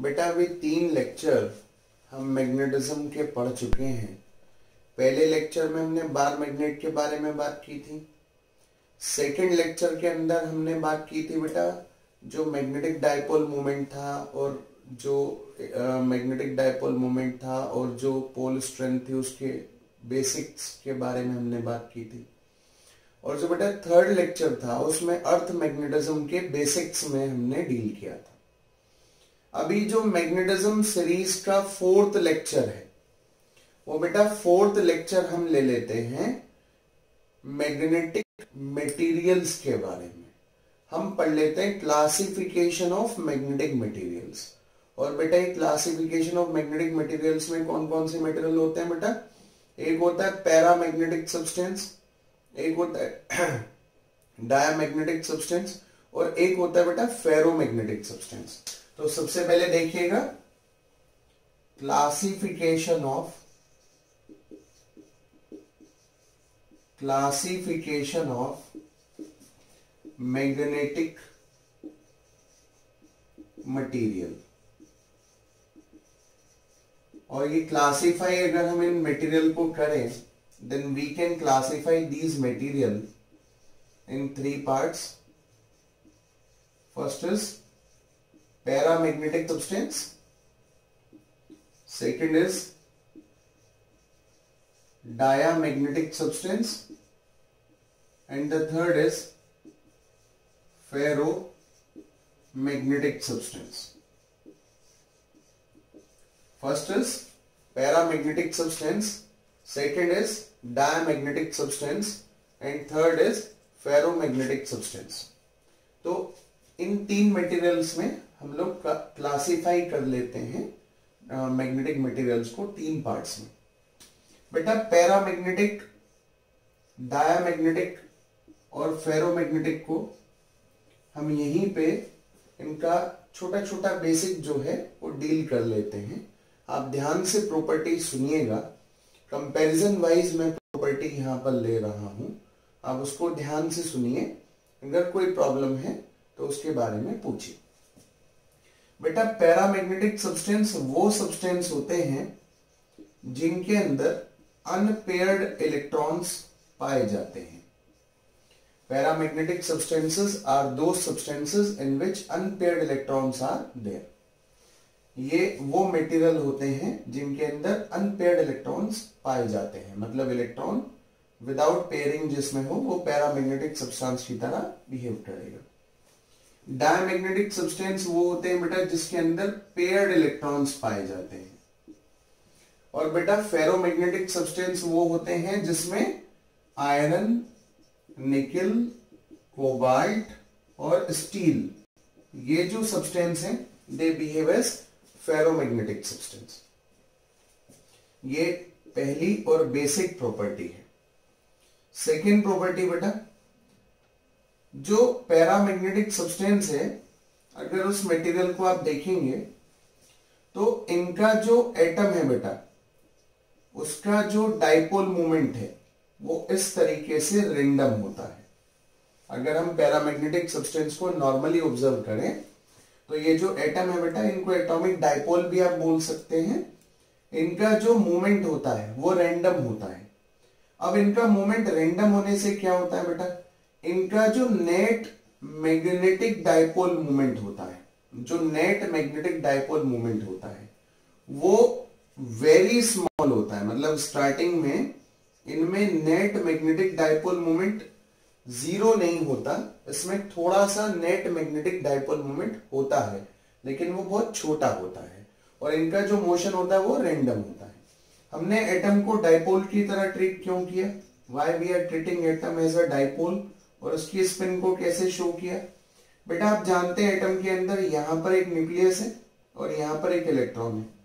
बेटा अभी 3 लेक्चर हम मैग्नेटिज्म के पढ़ चुके हैं। पहले लेक्चर में हमने बार मैग्नेट के बारे में बात की थी। सेकंड लेक्चर के अंदर हमने बात की थी बेटा जो मैग्नेटिक डायपोल मोमेंट था और जो मैग्नेटिक डायपोल मोमेंट था और जो पोल स्ट्रेंथ थी उसके बेसिक्स के बारे में हमने बात की थी। और जो बेटा थर्ड लेक्चर था उसमें अर्थ मैग्नेटिज्म के बेसिक्स में हमने डील किया था। अभी जो मैग्नेटिज्म सीरीज का 4th लेक्चर है वो बेटा 4th लेक्चर हम ले लेते हैं मैग्नेटिक मटेरियल्स के बारे में। हम पढ़ लेते हैं क्लासिफिकेशन ऑफ मैग्नेटिक मटेरियल्स। और बेटा ये क्लासिफिकेशन ऑफ मैग्नेटिक मटेरियल्स में कौन कौन से मटेरियल होते हैं बेटा? एक होता है पैरामैग्नेटिक सब्सटेंस, एक होता है डायामैग्नेटिक सब्सटेंस और एक होता है बेटा फेरोमैग्नेटिक सब्सटेंस। तो सबसे पहले देखिएगा क्लासिफिकेशन ऑफ मैग्नेटिक मटेरियल। और ये क्लासिफाई अगर हम इन मटेरियल को करें then we can classify these material in 3 parts. First is paramagnetic substance, second is diamagnetic substance and the third is ferromagnetic substance. First is paramagnetic substance, second is diamagnetic substance and third is ferromagnetic substance. तो इन 3 materials में हम लोग classify कर लेते हैं magnetic materials को 3 parts में। बेटा पैरामैग्नेटिक, डायामैग्नेटिक और फेरोमैग्नेटिक को हम यहीं पे इनका छोटा छोटा बेसिक जो है वो डील कर लेते हैं। आप ध्यान से प्रॉपर्टी सुनिएगा, कंपैरिजन वाइज मैं प्रॉपर्टी यहां पर ले रहा हूं, आप उसको ध्यान से सुनिए। अगर कोई प्रॉब्लम है तो उसके बारे में पूछिए। बेटा पैरामैग्नेटिक सब्सटेंस वो सब्सटेंस होते हैं जिनके अंदर अनपेयर्ड इलेक्ट्रॉन्स पाए जाते हैं। Paramagnetic substances are those substances in which unpaired electrons are there. ये वो मटेरियल होते हैं जिनके अंदर अनपेयर्ड इलेक्ट्रॉन्स पाए जाते हैं, मतलब इलेक्ट्रॉन विदाउट पेयरिंग जिसमें हो वो पैरामैग्नेटिक सब्सटेंस की तरह बिहेव करेगा। डायमैग्नेटिक सब्सटेंस वो होते हैं बेटा जिसके अंदर पेयर्ड इलेक्ट्रॉन्स पाए जाते हैं। और बेटा फेरोमैग्नेटिक सब्सटेंस वो होते हैं जिसमें आयरन, निकल, कोबाल्ट और स्टील, ये जो सब्सटेंस हैं they behave as ferromagnetic substance. ये पहली और बेसिक प्रॉपर्टी है। सेकेंड प्रॉपर्टी बेटा जो पैरामैग्नेटिक सब्सटेंस है, अगर उस मटेरियल को आप देखेंगे तो इनका जो एटम है बेटा उसका जो डाइपोल मोमेंट है वो इस तरीके से रेंडम होता है। अगर हम पैरामैग्नेटिक सब्सटेंस को नॉर्मली ऑब्जर्व करें तो ये जो एटम है बेटा इनको एटॉमिक डाइपोल भी आप बोल सकते हैं। इनका जो मोमेंट होता है वो रेंडम होता है। अब इनका मोमेंट रेंडम होने से क्या होता है बेटा, इनका जो नेट मैग्नेटिक डायपोल मोमेंट होता है, जो नेट मैग्नेटिक डायपोल मोमेंट होता है वो वेरी स्मॉल होता है। मतलब स्टार्टिंग में इनमें नेट मैग्नेटिक डायपोल मोमेंट 0 नहीं होता, इसमें थोड़ा सा नेट मैग्नेटिक डायपोल मोमेंट होता है लेकिन वो बहुत छोटा होता है। और इनका जो मोशन होता है वो रेंडम होता है। हमने एटम को डायपोल की तरह ट्रीट क्यों किया? Why we are treating atom as a dipole? और उसकी स्पिन को कैसे शो किया? बेटा आप जानते हैं एटम के अंदर यहां पर एक न्यूक्लियस है और यहां पर एक इलेक्ट्रॉन है।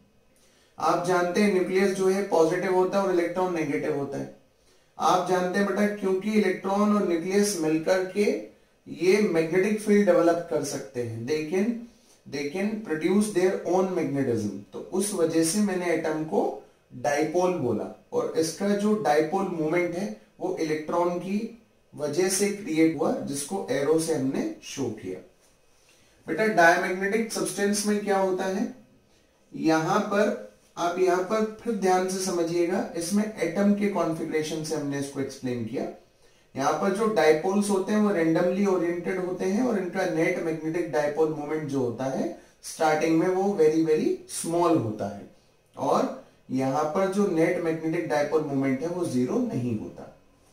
आप जानते हैं न्यूक्लियस जो है पॉजिटिव होता है और इलेक्ट्रॉन नेगेटिव होता है। आप जानते हैं बेटा क्योंकि इलेक्ट्रॉन और न्यूक्लियस मिलकर के ये मैग्नेटिक फील्ड डेवलप कर सकते हैं, they can produce their own magnetism. तो उस वजह से मैंने एटम को डाइपोल बोला। और इसका जो डाइपोल मोमेंट है वो इलेक्ट्रॉन की वजह से क्रिएट हुआ जिसको एरो से हमने शो किया। बेटा डायमैग्नेटिक सब्सटेंस में क्या होता है, यहां पर आप यहां पर फिर ध्यान से समझिएगा, इसमें एटम के कॉन्फ़िगरेशन से हमने इसको एक्सप्लेन किया। यहां पर जो डायपोल्स होते हैं वो रेंडमली ओरिएंटेड होते हैं और इनका नेट मैग्नेटिक डायपोल मोमेंट जो होता है स्टार्टिंग में वो वेरी वेरी स्मॉल होता है, और यहां पर जो नेट मैग्नेटिक डायपोल मोमेंट है वो जीरो नहीं होता।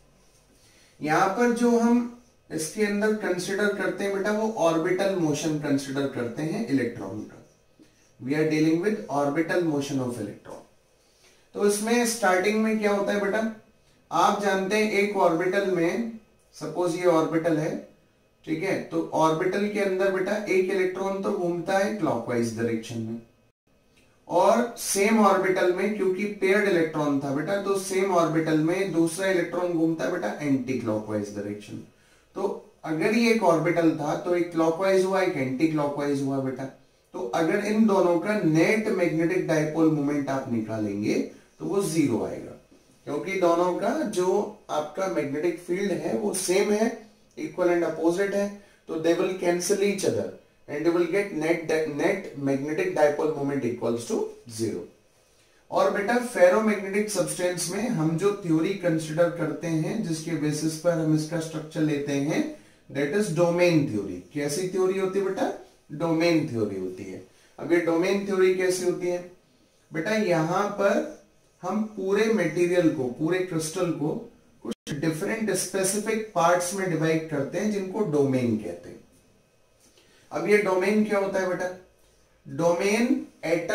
यहां पर जो हम इसके अंदर कंसिडर करते हैं बेटा वो ऑर्बिटल मोशन कंसिडर करते हैं इलेक्ट्रॉन का। We are dealing with orbital motion of electron. तो इसमें स्टार्टिंग में क्या होता है बेटा, आप जानते हैं एक ऑर्बिटल में, सपोज ये ऑर्बिटल है, ठीक है, तो ऑर्बिटल के अंदर बेटा एक इलेक्ट्रॉन तो घूमता है क्लॉकवाइज डायरेक्शन में, और सेम ऑर्बिटल में क्योंकि पेयर्ड इलेक्ट्रॉन था बेटा, तो सेम ऑर्बिटल में दूसरा इलेक्ट्रॉन घूमता है बेटा एंटी क्लॉकवाइज डायरेक्शन। तो अगर ये एक ऑर्बिटल था तो एक क्लॉकवाइज हुआ, एक एंटी क्लॉकवाइज हुआ बेटा। तो अगर इन दोनों का नेट मैग्नेटिक डायपोल मोमेंट आप निकालेंगे तो वो जीरो आएगा, क्योंकि दोनों का जो आपका मैग्नेटिक फील्ड है वो सेम है, इक्वल एंड अपोजिट है, तो they will cancel each other and you will get net magnetic dipole moment equals to zero. और बेटा फेरोमैग्नेटिक सब्सटेंस में हम जो थ्योरी कंसिडर करते हैं, जिसके बेसिस पर हम इसका स्ट्रक्चर लेते हैं, दैट इज डोमेन थ्योरी। कैसी थ्योरी होती है बेटा, डोमेन थ्योरी होती है। अब ये डोमेन थ्योरी कैसी होती है बेटा, यहां पर हम पूरे मटेरियल को, पूरे क्रिस्टल को कुछ डिफरेंट स्पेसिफिक पार्ट्स में डिवाइड करते हैं जिनको डोमेन कहते हैं। अब ये डोमेन क्या होता है बेटा, डोमेन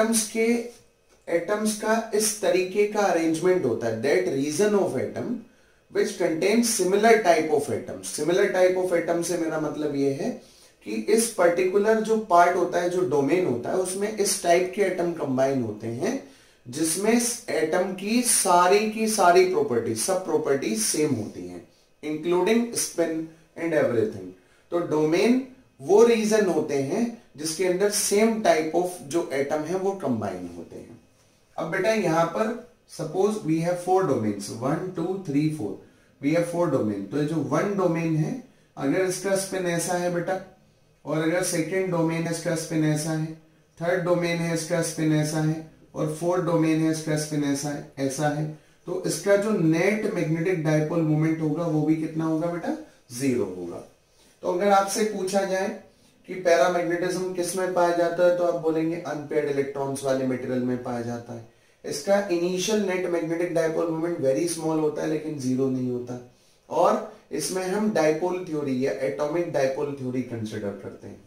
एटम्स का इस तरीके का अरेंजमेंट होता है, that region of atom which contains similar type of atom. Similar type of atom से मेरा मतलब ये है कि इस पर्टिकुलर जो पार्ट होता है, जो डोमेन होता है, उसमें इस टाइप के एटम कंबाइन होते हैं जिसमें एटम की सारी प्रॉपर्टी, सब प्रॉपर्टीज सेम होती हैं, इंक्लूडिंग स्पिन एंड एवरीथिंग। तो डोमेन वो रीजन होते हैं जिसके अंदर सेम टाइप ऑफ जो एटम है वो कंबाइन होते हैं। अब बेटा यहां पर suppose we have 4 domains, 1 2 3 4, we have 4 domain. तो ये जो 1 डोमेन है, अगर इसका स्पिन ऐसा है बेटा, और अगर सेकेंड डोमेन है इसका स्पिन ऐसा है, थर्ड डोमेन है इसका स्पिन ऐसा है, और फोर्थ डोमेन है इसका स्पिन ऐसा है, तो इसका जो नेट मैग्नेटिक डायपोल मोमेंट होगा वो भी कितना होगा बेटा, जीरो होगा। तो अगर आपसे पूछा जाए कि पैरामैग्नेटिज्म किस में पाया जाता है, तो आप बोलेंगे अनपेयर्ड इलेक्ट्रॉन्स वाले मटेरियल में पाया जाता है। इसका initial net magnetic dipole moment very small होता है लेकिन जीरो नहीं होता, और इसमें हम डायपोल थ्योरी या एटॉमिक डायपोल थ्योरी कंसिडर करते हैं।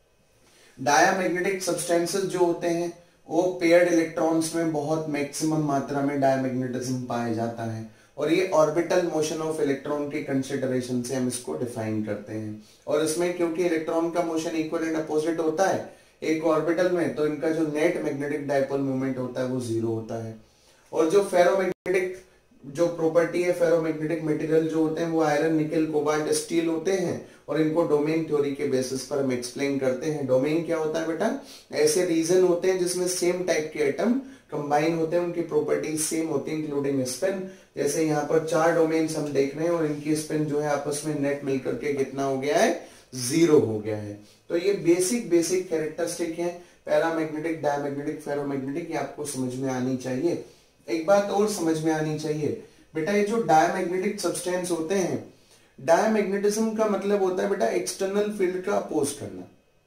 डायमैग्नेटिक सब्सटेंसेस जो होते हैं वो पेयर्ड इलेक्ट्रॉन्स में बहुत मैक्सिमम मात्रा में डायमैग्नेटिज्म पाया जाता है, और ये ऑर्बिटल मोशन ऑफ इलेक्ट्रॉन के कंसिडरेशन से हम इसको डिफाइन करते हैं। और इसमें क्योंकि इलेक्ट्रॉन का मोशन इक्वल एंड अपोजिट होता है एक ऑर्बिटल में, तो इनका जो नेट मैग्नेटिक डायपोल मोमेंट होता है वो जीरो होता है। और जो फेरोमैग्नेटिक जो प्रॉपर्टी है, फेरोमैग्नेटिक मटेरियल जो होते हैं वो आयरन, निकल, कोबाल्ट, स्टील होते हैं, और इनको डोमेन थ्योरी के बेसिस पर हम एक्सप्लेन करते हैं। डोमेन क्या होता है बेटा, ऐसे रीजन होते हैं जिसमें सेम टाइप के एटम कंबाइन होते हैं, उनकी प्रॉपर्टीज सेम होती है इंक्लूडिंग स्पिन। जैसे यहाँ पर 4 डोमेन्स हम देख रहे हैं और इनकी स्पिन जो है आपस में नेट मिलकर के कितना हो गया है, जीरो हो गया है। तो ये बेसिक कैरेक्टरिस्टिक है पैरामैग्नेटिक, डायमैग्नेटिक, फेरोमैग्नेटिक, ये आपको समझ में आनी चाहिए। एक बात और समझ में आनी चाहिए बेटा, ये जो डायमैग्नेटिक सब्सटेंस होते हैं, डायमैग्नेटिज्म का मतलब होता है बेटा एक्सटर्नल फील्ड का अपोज करना।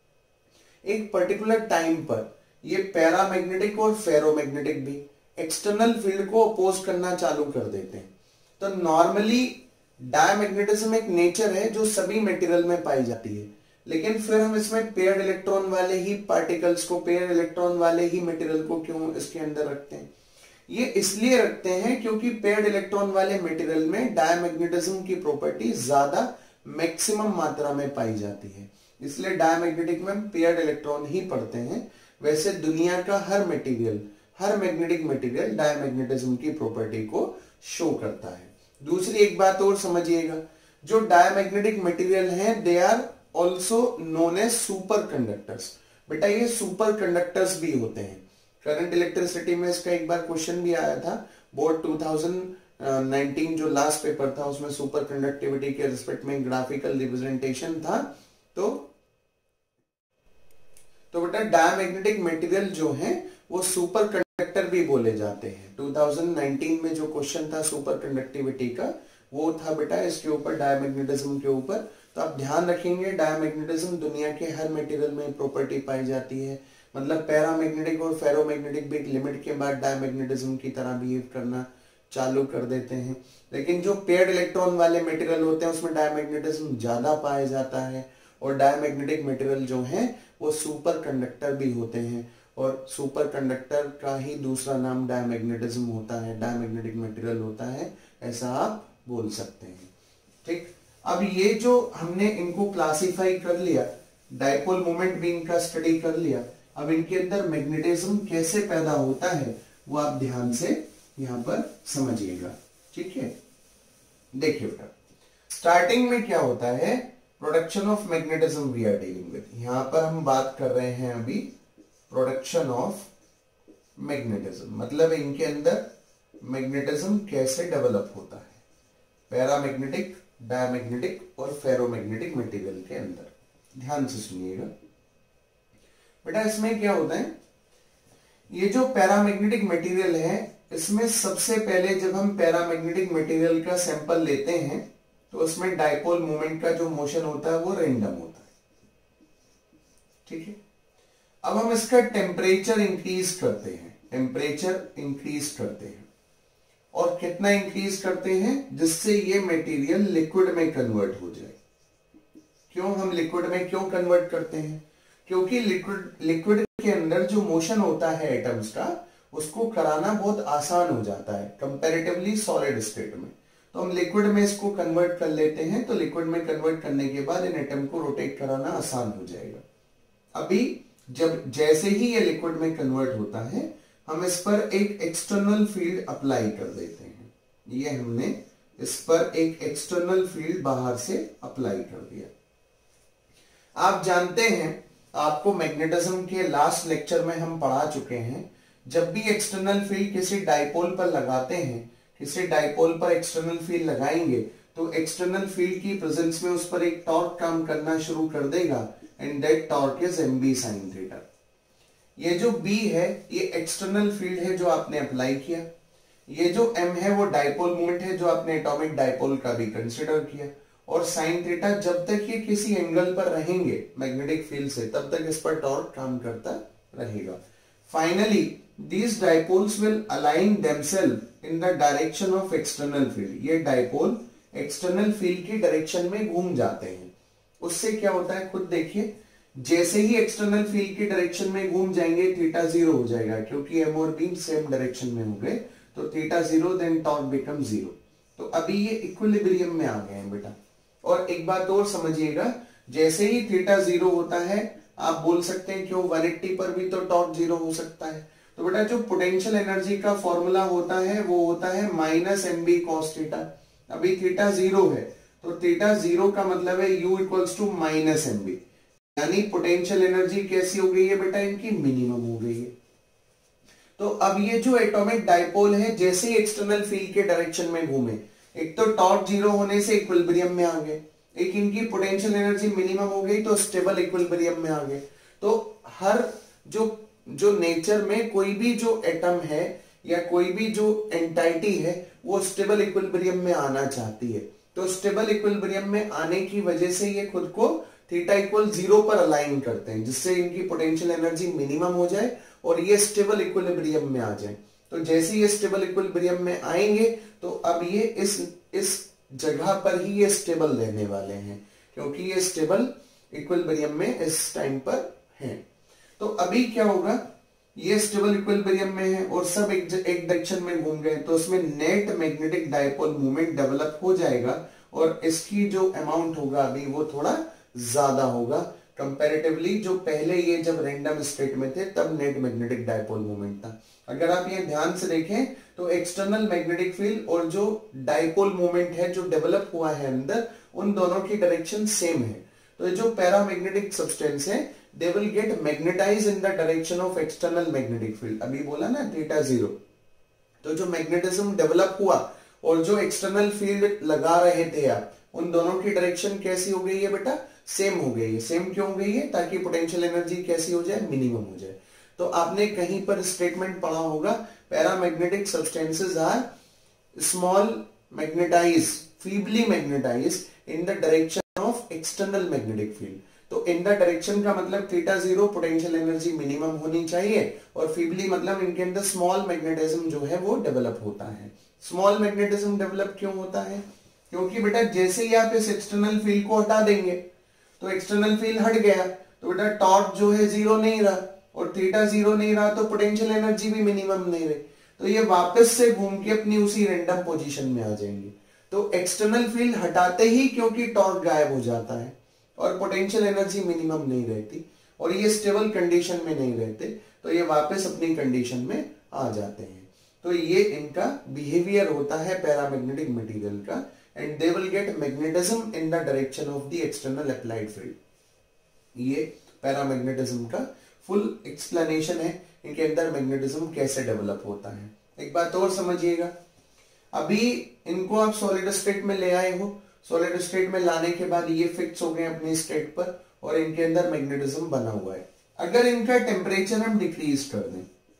एक पर्टिकुलर टाइम पर ये पैरामैग्नेटिक और फेरोमैग्नेटिक भी एक्सटर्नल फील्ड को अपोज करना चालू कर देते हैं। तो नॉर्मली डायमैग्नेटिज्म एक नेचर है जो सभी मटेरियल में पाई जाती है, लेकिन फिर हम इसमें पेयर्ड इलेक्ट्रॉन वाले ही पार्टिकल्स को, पेयर्ड इलेक्ट्रॉन वाले ही मटेरियल को क्यों इसके अंदर रखते हैं? ये इसलिए रखते हैं क्योंकि पेयर्ड इलेक्ट्रॉन वाले मटेरियल में डायमैग्नेटिज्म की प्रॉपर्टी ज्यादा मैक्सिमम मात्रा में पाई जाती है, इसलिए डायमैग्नेटिक में पेयर्ड इलेक्ट्रॉन ही पड़ते हैं। वैसे दुनिया का हर मटेरियल, हर मैग्नेटिक मटेरियल डायमैग्नेटिज्म की प्रॉपर्टी को शो करता है। दूसरी एक बात और समझिएगा, जो डायमैग्नेटिक मटेरियल हैं they are also known as superconductors. बेटा ये सुपर कंडक्टर्स भी होते हैं। करंट इलेक्ट्रिसिटी में इसका एक बार क्वेश्चन भी आया था, बोर्ड 2019 जो लास्ट पेपर था उसमें सुपर कंडक्टिविटी के रिस्पेक्ट में ग्राफिकल रिप्रेजेंटेशन था। तो तो बेटा डायमैग्नेटिक मटेरियल जो है वो सुपर कंडक्टर भी बोले जाते हैं। 2019 में जो क्वेश्चन था सुपर कंडक्टिविटी का वो था बेटा इसके ऊपर, डायमैग्नेटिज्म के ऊपर। तो आप ध्यान रखेंगे डायमैग्नेटिज्म दुनिया के हर मटेरियल में प्रॉपर्टी पाई जाती है, मतलब पैरामैग्नेटिक और फेरोमैग्नेटिक भी एक लिमिट के बाद डायमैग्नेटिज्म की तरह बिहेव करना चालू कर देते हैं। लेकिन जो पेयर्ड इलेक्ट्रॉन वाले मटेरियल होते हैं उसमें डायमैग्नेटिज्म ज्यादा पाया जाता है, और डायमैग्नेटिक मटेरियल जो है वो सुपर कंडक्टर भी होते हैं, और सुपर कंडक्टर का ही दूसरा नाम डायमैग्नेटिज्म होता है, डायमैग्नेटिक मटेरियल होता है, ऐसा आप बोल सकते हैं। ठीक, अब ये जो हमने इनको क्लासिफाई कर लिया, डाइपोल मोमेंट भी इनका स्टडी कर लिया, अब इनके अंदर मैग्नेटिज्म कैसे पैदा होता है वो आप ध्यान से यहां पर समझिएगा। ठीक है, देखिए बेटा स्टार्टिंग में क्या होता है, production of magnetism we are dealing with. यहां पर हम बात कर रहे हैं अभी प्रोडक्शन ऑफ मैग्नेटिज्म, मतलब इनके अंदर मैग्नेटिज्म कैसे डेवलप होता है पैरामैग्नेटिक, डायमैग्नेटिक और फेरोमैग्नेटिक मटेरियल के अंदर। ध्यान से सुनिएगा बेटा, इसमें क्या होता है, ये जो पैरामैग्नेटिक मटेरियल है इसमें सबसे पहले जब हम पैरामैग्नेटिक मटेरियल का सैंपल लेते हैं तो उसमें डाइपोल मोमेंट का जो मोशन होता है वो रैंडम होता है। ठीक है, अब हम इसका टेम्परेचर इंक्रीज करते हैं, टेम्परेचर इंक्रीज करते हैं, और कितना इंक्रीज करते हैं, जिससे ये मटेरियल लिक्विड में कन्वर्ट हो जाए। क्यों हम लिक्विड में क्यों कन्वर्ट करते हैं, क्योंकि लिक्विड के अंदर जो मोशन होता है एटम्स का उसको कराना बहुत आसान हो जाता है कंपैरेटिवली सॉलिड स्टेट में। तो हम लिक्विड में इसको कन्वर्ट कर लेते हैं, तो लिक्विड में कन्वर्ट करने के बाद इन एटम को रोटेट कराना आसान हो जाएगा। अभी जब जैसे ही ये लिक्विड में कन्वर्ट होता है हम इस पर एक एक्सटर्नल फील्ड अप्लाई कर देते हैं। ये हमने इस पर एक एक्सटर्नल फील्ड बाहर से अप्लाई कर दिया। आप जानते हैं, आपको मैग्नेटिज्म के लास्ट लेक्चर में हम पढ़ा चुके हैं, जब भी एक्सटर्नल फील्ड किसी डाइपोल पर लगाते हैं, किसी डाइपोल पर एक्सटर्नल फील्ड लगाएंगे तो एक्सटर्नल फील्ड की प्रेजेंस में उस पर एक टॉर्क काम करना शुरू कर देगा, and that torque is mb sin theta. ये जो b है ये एक्सटर्नल फील्ड है जो आपने अप्लाई किया, ये जो m है वो डाइपोल मोमेंट है जो आपने एटॉमिक डाइपोल का भी कंसिडर किया, और साइन थीटा जब तक ये किसी एंगल पर रहेंगे मैग्नेटिक फील्ड से तब तक इस पर टॉर्क काम करता रहेगा। Finally these dipoles will align themselves in the direction of external field। ये डाइपोल एक्सटर्नल फील्ड की डायरेक्शन में घूम जाते हैं। उससे क्या होता है खुद देखिए, जैसे ही एक्सटर्नल फील्ड की डायरेक्शन में घूम जाएंगे थीटा जीरो हो जाएगा, क्योंकि एम और बी सेम डायरेक्शन में हो गए, तो theta zero then torque become zero. तो अभी ये इक्विलिब्रियम में आ गए हैं बेटा। और एक बात और समझिएगा, जैसे ही थीटा जीरो होता है आप बोल सकते हैं क्यों 180 पर भी तो टॉर्क जीरो हो सकता है। तो बेटा जो पोटेंशियल एनर्जी का फॉर्मूला होता है वो होता है minus M B cos theta. अभी थीटा जीरो है तो थीटा जीरो का मतलब है u equals to minus M B, यानी पोटेंशियल एनर्जी कैसी हो गई है बेटा, इनकी मिनिमम हो गई है। तो अब ये जो एटॉमिक डाइपोल है जैसे ही एक्सटर्नल फील्ड के डायरेक्शन में घूमे, एक तो टॉर्क जीरो होने से इक्विलिब्रियम में आ गए, एक इनकी पोटेंशियल एनर्जी मिनिमम हो गई तो स्टेबल इक्विलिब्रियम में आ गए। तो हर जो नेचर में कोई भी जो एटम है या कोई भी जो एंटाइटी है वो स्टेबल इक्विलिब्रियम में आना चाहती है। तो स्टेबल इक्विलिब्रियम में आने की वजह से ये खुद को थीटा इक्वल जीरो पर अलाइन करते हैं, जिससे इनकी पोटेंशियल एनर्जी मिनिमम हो जाए और ये स्टेबल इक्विलिब्रियम में आ जाए। तो जैसे ये स्टेबल इक्विलिब्रियम में आएंगे तो अब ये इस जगह पर ही ये स्टेबल रहने वाले हैं, क्योंकि ये स्टेबल इक्विलिब्रियम में इस टाइम पर है। तो अभी क्या होगा, ये स्टेबल इक्विलिब्रियम में है और सब एक डायरेक्शन में घूम गए, तो उसमें net magnetic dipole movement develop हो जाएगा और इसकी जो अमाउंट होगा अभी वो थोड़ा ज्यादा होगा कंपैरेटिवली जो पहले ये जब रैंडम स्टेट में थे तब नेट मैग्नेटिक डाइपोल मूवमेंट था। अगर आप ये ध्यान से देखें तो एक्सटर्नल मैग्नेटिक फील्ड और जो डाइपोल मूवमेंट है जो डेवलप हुआ है अंदर, उन दोनों की डायरेक्शन सेम है। तो जो पैरामैग्नेटिक सब्सटेंस है they will get magnetise in the direction of external magnetic field. अभी बोला ना थीटा जीरो, तो जो मैग्नेटिज्म डेवलप हुआ और जो एक्सटर्नल फील्ड लगा रहे थे आप, उन दोनों की डायरेक्शन कैसी हो गई है बेटा, सेम हो गई है। सेम क्यों हो गई है? ताकि पोटेंशियल एनर्जी कैसी हो जाए? मिनिमम हो जाए। तो आपने कहीं पर स्टेटमेंट पढ़ा होगा, paramagnetic substances are small magnetise, feebly magnetise in the direction of external magnetic field. तो इन द डायरेक्शन का मतलब theta zero, potential energy minimum होनी चाहिए, और फीबली मतलब इनके अंदर स्मॉल मैग्नेटिज्म जो है वो डेवलप होता है। स्मॉल मैग्नेटिज्म डेवलप क्यों होता है? क्योंकि बेटा जैसे ही आप इस एक्सटर्नल फील्ड को हटा देंगे, तो एक्सटर्नल फील्ड हट गया तो बेटा टॉर्क जो है जीरो नहीं रहा, और थीटा जीरो नहीं रहा तो पोटेंशियल एनर्जी भी मिनिमम नहीं रही, तो ये वापस से घूम के अपनी उसी रैंडम पोजीशन में आ जाएंगे। तो एक्सटर्नल फील्ड हटाते ही क्योंकि टॉर्क गायब हो जाता है और पोटेंशियल एनर्जी मिनिमम नहीं रहती, और ये स्टेबल कंडीशन में नहीं रहते, तो ये वापस अपनी कंडीशन में आ जाते हैं। तो ये इनका बिहेवियर होता है पैरामैग्नेटिक मटेरियल का, and they will get magnetism in the direction of the external applied field. ये पैरामैग्नेटिज्म का फुल एक्सप्लेनेशन है, इनके अंदर मैग्नेटिज्म कैसे डेवलप होता है। एक बात और समझिएगा, अभी इनको आप सॉलिड स्टेट में ले आए हो, सॉलिड स्टेट में लाने के बाद ये फिक्स हो गए अपनी स्टेट पर, और इनके अंदर मैग्नेटिज्म बना हुआ है। अगर इनका टेम्परेचर हम डिक्रीज कर दें,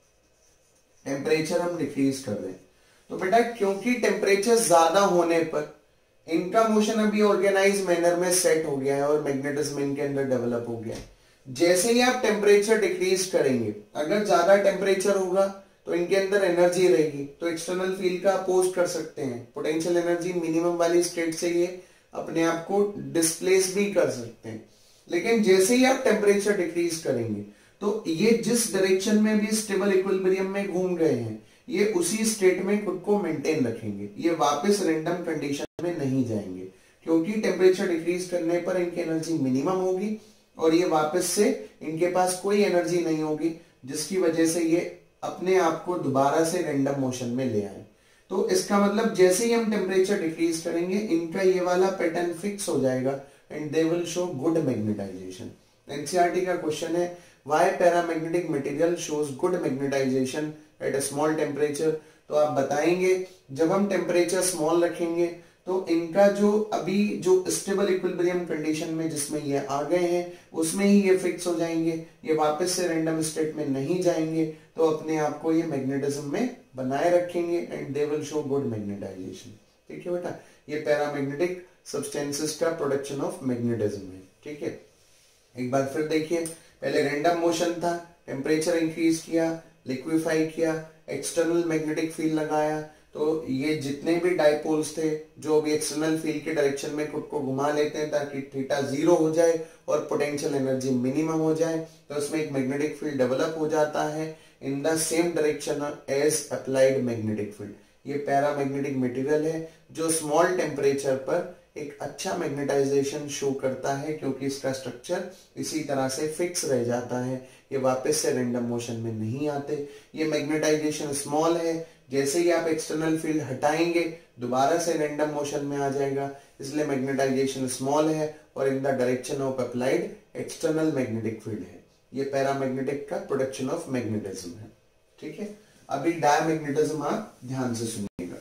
टेम्परेचर हम डिक्रीज कर दें, तो बेटा क्योंकि टेम्परेचर ज्यादा होने पर इनका मोशन अभी ऑर्गेनाइज मैनर में सेट हो गया है और मैग्नेटिज्म इनके अंदर डेवलप हो गया है। जैसे ही आप टेम्परेचर डिक्रीज करेंगे, अगर ज्यादा टेम्परेचर होगा तो इनके अंदर एनर्जी रहेगी, तो एक्सटर्नल फील्ड का अपोज कर सकते हैं, पोटेंशियल एनर्जी मिनिमम वाली स्टेट से ये अपने आप को डिस्प्लेस भी कर सकते हैं। लेकिन जैसे ही आप टेम्परेचर डिक्रीज करेंगे, तो ये जिस डायरेक्शन में भी स्टेबल इक्विलिब्रियम में घूम गए हैं, ये उसी स्टेट में खुद को मेंटेन रखेंगे, ये वापस रैंडम कंडीशन में नहीं जाएंगे, क्योंकि टेम्परेचर डिक्रीज करने पर इनकी एनर्जी मिनिमम होगी, और ये वापस से इनके पास कोई एनर्जी नहीं होगी, जिसकी वजह से ये अपने आप को दोबारा से रैंडम मोशन में ले आए। तो इसका मतलब जैसे ही हम टेम्परेचर डिक्रीज करेंगे, इनका ये वाला पैटर्न फिक्स हो जाएगा, and they will show good magnetisation. NCERT का क्वेश्चन है, why paramagnetic material shows good magnetisation at a small temperature. तो आप बताएंगे जब हम टेम्परेचर स्मॉल रखेंगे तो इनका जो अभी जो स्टेबल इक्विलिब्रियम कंडीशन में जिसमें ये आ गए हैं उसमें ही ये फिक्स हो जाएंगे, ये वापस से रैंडम स्टेट में नहीं जाएंगे, तो अपने आप को ये मैग्नेटिज्म में बनाए रखेंगे, and they will show good magnetisation. ठीक है बेटा, ये पैरामैग्नेटिक सब्सटेंसेस का प्रोडक्शन ऑफ मैग्नेटिज्म है। ठीक है, एक बार फिर देखिए, पहले रैंडम मोशन था, टेम्परेचर इंक्रीज किया, लिक्विफाई किया, एक्सटर्नल मैग्नेटिक फील्ड लगाया, तो ये जितने भी डाइपोल्स थे जो भी एक्सटर्नल फील्ड के डायरेक्शन में खुद को घुमा लेते हैं ताकि थीटा जीरो हो जाए और पोटेंशियल एनर्जी मिनिमम हो जाए, तो उसमें एक मैग्नेटिक फील्ड डेवलप हो जाता है in the same direction as applied magnetic field. ये पैरामैग्नेटिक मटेरियल है जो स्मॉल टेम्परेचर पर एक अच्छा मैग्नेटाइजेशन शो करता है, क्योंकि इसका स्ट्रक्चर इसी तरह से फिक्स रह जाता है, ये वापस से रैंडम मोशन में नहीं आते। ये मैग्नेटाइजेशन स्मॉल है, जैसे ही आप एक्सटर्नल फील्ड हटाएंगे दोबारा से रैंडम मोशन में आ जाएगा, इसलिए मैग्नेटाइजेशन स्मॉल है और in the direction of applied external magnetic field है। ये पैरामैग्नेटिक का प्रोडक्शन ऑफ मैग्नेटिज्म है। ठीक है, अभी डायमैग्नेटिज्म आप ध्यान से सुनिएगा।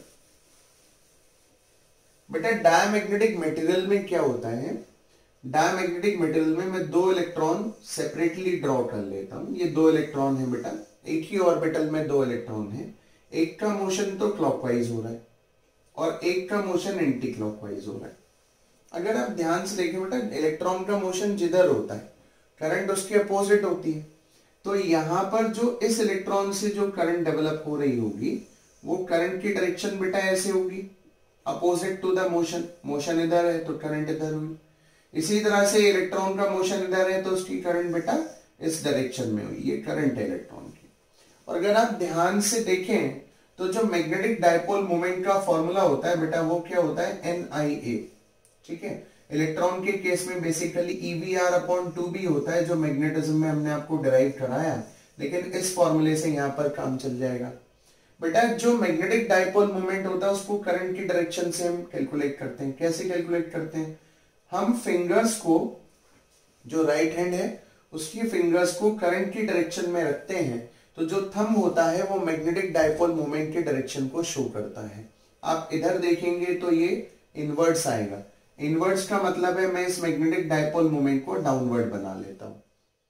बेटा डायमैग्नेटिक मटेरियल में क्या होता है, डायमैग्नेटिक मटेरियल में मैं दो इलेक्ट्रॉन सेपरेटली ड्रॉ कर लेता हूं। ये दो इलेक्ट्रॉन है बेटा, एक ही ऑर्बिटल में दो इलेक्ट्रॉन है, एक का मोशन तो क्लॉकवाइज हो रहा है और एक का मोशन एंटी क्लॉकवाइज हो रहा है। अगर आप ध्यान से देखें बेटा, इलेक्ट्रॉन का मोशन जिधर होता है करंट उसके अपोजिट होती है, तो यहां पर जो इस इलेक्ट्रॉन से जो करंट डेवलप हो रही होगी वो करंट की डायरेक्शन बेटा ऐसे होगी, opposite to the motion. Motion इधर है तो करंट इधर हुई। इसी तरह से इलेक्ट्रॉन का मोशन इधर है तो उसकी करंट बेटा इस डायरेक्शन में हुई, ये करंट है इलेक्ट्रॉन की। और अगर आप ध्यान से देखें तो जो मैग्नेटिक डायपोल मोमेंट का फॉर्मूला होता है बेटा वो क्या होता है, NIA। ठीक है, इलेक्ट्रॉन के केस में बेसिकली EVR/2B होता है, जो मैग्नेटिज्म में हमने आपको डिराइव कराया, लेकिन इस फॉर्मूले से यहां पर काम चल जाएगा। बेटा जो मैग्नेटिक डायपोल मोमेंट होता है उसको करंट की डायरेक्शन से हम कैलकुलेट करते हैं। कैसे कैलकुलेट करते हैं, हम फिंगर्स को, जो राइट हैंड है उसकी फिंगर्स को करंट की डायरेक्शन में रखते हैं, तो जो थंब होता है वो मैग्नेटिक डायपोल मोमेंट के डायरेक्शन को शो करता है। आप इधर देखेंगे तो ये इनवर्ट्स आएगा, इनवर्ड्स का मतलब है मैं इस मैग्नेटिक डायपोल मोमेंट को डाउनवर्ड बना लेता हूं।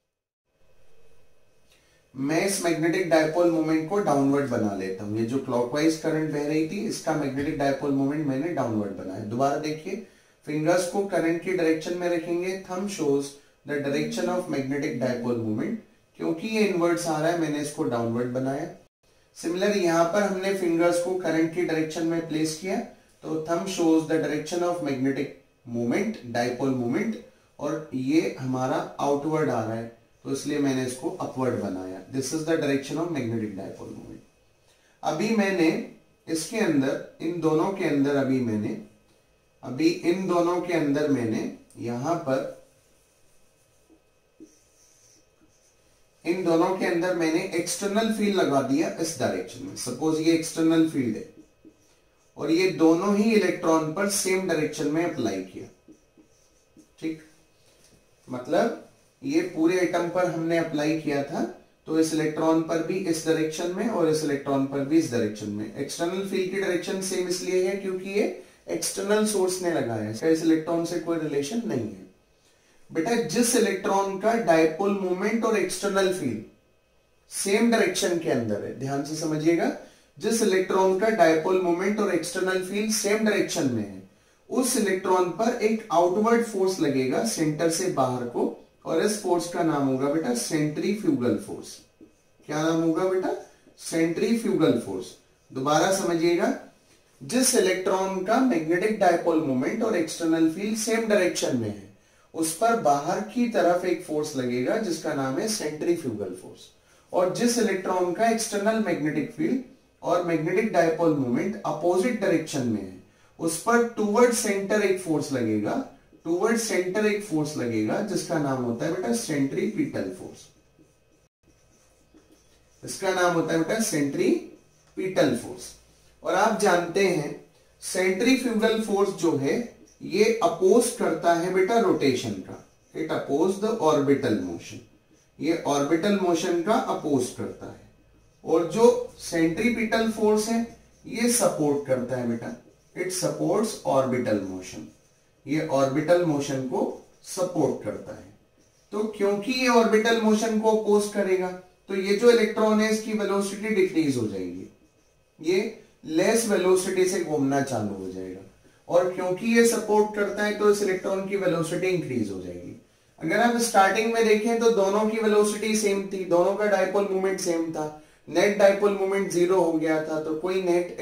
मैं इस मैग्नेटिक डायपोल मोमेंट को डाउनवर्ड बना लेता हूं। ये जो क्लॉकवाइज करंट बह रही थी, इसका मैग्नेटिक डायपोल मोमेंट मैंने डाउनवर्ड बनाया। दोबारा देखिए, फिंगर्स को करंट की डायरेक्शन में रखेंगे। Thumb shows the direction of magnetic dipole moment. क्योंकि ये इनवर्ड्स आ रहा है, मैंने इसको डाउनवर्ड बनाया। सिमिलर यहां पर हमने फिंगर्स को करंट की डायरेक्शन में प्लेस किया, तो thumb shows the direction of magnetic moment, dipole moment, और ये हमारा आउटवर्ड आ रहा है, तो इसलिए मैंने इसको अपवर्ड बनाया। This is the direction of magnetic dipole moment. अभी मैंने इसके अंदर, इन दोनों के अंदर मैंने यहां पर इन दोनों के अंदर मैंने एक्सटर्नल फील्ड लगा दिया इस डायरेक्शन में। सपोज ये एक्सटर्नल फील्ड है और ये दोनों ही इलेक्ट्रॉन पर सेम डायरेक्शन में अप्लाई किया। ठीक, मतलब ये पूरे एटम पर हमने अप्लाई किया था, तो इस इलेक्ट्रॉन पर भी इस डायरेक्शन में और इस इलेक्ट्रॉन पर भी इस डायरेक्शन में। एक्सटर्नल फील्ड की डायरेक्शन सेम इसलिए है क्योंकि ये एक्सटर्नल सोर्स ने लगाया है, इसका इस इलेक्ट्रॉन से कोई रिलेशन नहीं है। बेटा, जिस इलेक्ट्रॉन का डायपोल मोमेंट और एक्सटर्नल फील्ड सेम डायरेक्शन के अंदर है, ध्यान से समझिएगा, जिस इलेक्ट्रॉन का डायपोल मोमेंट और एक्सटर्नल फील्ड सेम डायरेक्शन में है, उस इलेक्ट्रॉन पर एक आउटवर्ड फोर्स लगेगा सेंटर से बाहर को, और इस फोर्स का नाम होगा बेटा सेंट्रीफ्यूगल फोर्स। क्या नाम होगा बेटा? Centrifugal force. दोबारा समझिएगा, जिस इलेक्ट्रॉन का मैग्नेटिक डायपोल मोमेंट और एक्सटर्नल फील्ड सेम डायरेक्शन में है, उस पर बाहर की तरफ एक फोर्स लगेगा जिसका नाम है सेंट्रीफ्यूगल फोर्स। और जिस इलेक्ट्रॉन का एक्सटर्नल मैग्नेटिक फील्ड और magnetic dipole moment opposite direction में है, उस पर टूवर्ड सेंटर एक फोर्स लगेगा, जिसका नाम होता है बेटा सेंट्रीपिटल फोर्स। इसका नाम होता है बेटा सेंट्रीपिटल फोर्स। और आप जानते हैं सेंट्रीफ्यूगल फोर्स जो है ये अपोज करता है बेटा रोटेशन का। It oppose the orbital motion. ये ऑर्बिटल मोशन का अपोज करता है। और जो सेंट्रीपिटल फोर्स है ये सपोर्ट करता है बेटा, इट सपोर्ट्स ऑर्बिटल मोशन। ये ऑर्बिटल मोशन को सपोर्ट करता है। तो क्योंकि ये ऑर्बिटल मोशन को अपोज करेगा, तो ये जो इलेक्ट्रॉन है इसकी वेलोसिटी डिक्रीज हो जाएगी, ये लेस वेलोसिटी से घूमना चालू हो जाएगा। और क्योंकि ये सपोर्ट करता है तो इस इलेक्ट्रॉन की वेलोसिटी इंक्रीज हो जाएगी। अगर आप स्टार्टिंग में देखें तो दोनों की वेलोसिटी सेम थी, दोनों का डायपोल मोमेंट सेम था, नेट डायपोल मोमेंट 0 हो गया था, तो कोई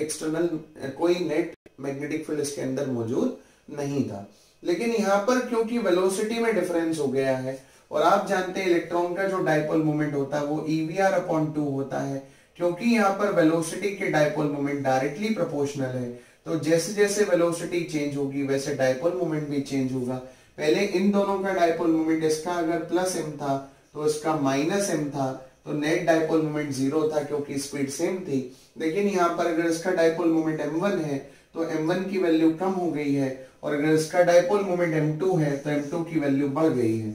नेट मैग्नेटिक फील्ड इसके अंदर मौजूद नहीं था। लेकिन यहां पर क्योंकि वेलोसिटी में डिफरेंस हो गया है, और आप जानते हैं इलेक्ट्रॉन का जो डायपोल मोमेंट होता है वो EVR/2 होता है, क्योंकि यहां पर वेलोसिटी के डायपोल मोमेंट डायरेक्टली प्रोपोर्शनल है, तो जैसे जैसे वेलोसिटी चेंज होगी वैसे डायपोल मोमेंट भी चेंज होगा। पहले इन दोनों का डायपोल मोमेंट, इसका अगर +m था तो इसका -m था, तो नेट डायपोल मोमेंट 0 था क्योंकि स्पीड सेम थी। लेकिन यहाँ पर अगर इसका डायपोल मोमेंट m1 है तो m1 की वैल्यू कम हो गई है, और अगर इसका डायपोल मोमेंट m2 है तो m2 की वैल्यू बढ़ गई है।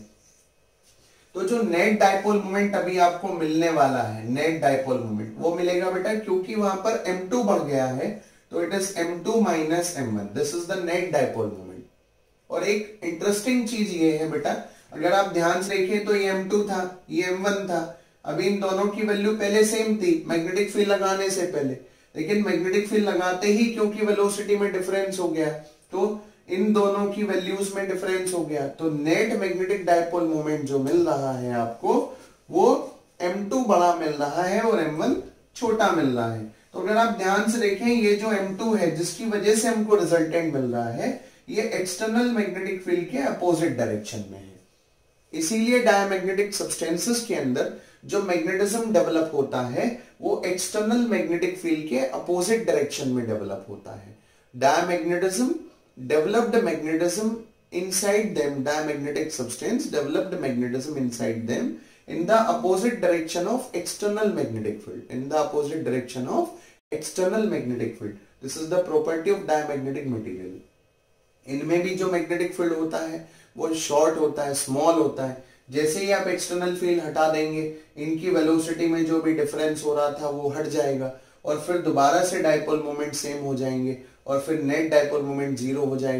तो जो नेट डायपोल मोमेंट अभी आपको मिलने वाला है, नेट डायपोल मोमेंट, वो मिलेगा बेटा क्योंकि वहां पर m2 बढ़ गया है, तो it is m2 - m1। This is the net dipole moment. और एक इंटरेस्टिंग चीज ये है बेटा, अगर आप ध्यान से देखें तो ये m2 था, ये m1 था। अभी इन दोनों की वैल्यू पहले सेम थी मैग्नेटिक फील्ड लगाने से पहले, लेकिन मैग्नेटिक फील्ड लगाते ही क्योंकि वेलोसिटी में डिफरेंस हो गया, तो इन दोनों की वैल्यूज में डिफरेंस हो गया, तो नेट मैग्नेटिक डायपोल मोमेंट जो मिल रहा है आपको वो m2 बड़ा मिल रहा है और m1 छोटा मिल रहा है। तो अगर आप ध्यान से देखें, ये जो m2 है जिसकी वजह से हमको रिजल्टेंट मिल रहा है, ये एक्सटर्नल मैग्नेटिक फील्ड के अपोजिट डायरेक्शन में है। इसीलिए डायमैग्नेटिक सब्सटेंसेस के अंदर जो मैग्नेटिज्म डेवलप होता है वो एक्सटर्नल मैग्नेटिक फील्ड के अपोजिट डायरेक्शन में डेवलप होता है। Diamagnetism developed magnetism inside them, diamagnetic substance developed magnetism inside them in the opposite direction of external magnetic field, in the opposite direction of external magnetic field. This is the property of diamagnetic material. इनमें भी जो magnetic field होता है वो short होता है, small होता है। जैसे ही आप एक्सटर्नल फील्ड हटा देंगे, इनकी वेलोसिटी में जो भी डिफरेंस हो रहा था वो हट जाएगा, और फिर दोबारा से डायपोल मोमेंट सेम हो जाएंगे, और फिर नेट डायपोल मोमेंट 0 हो जाएगा,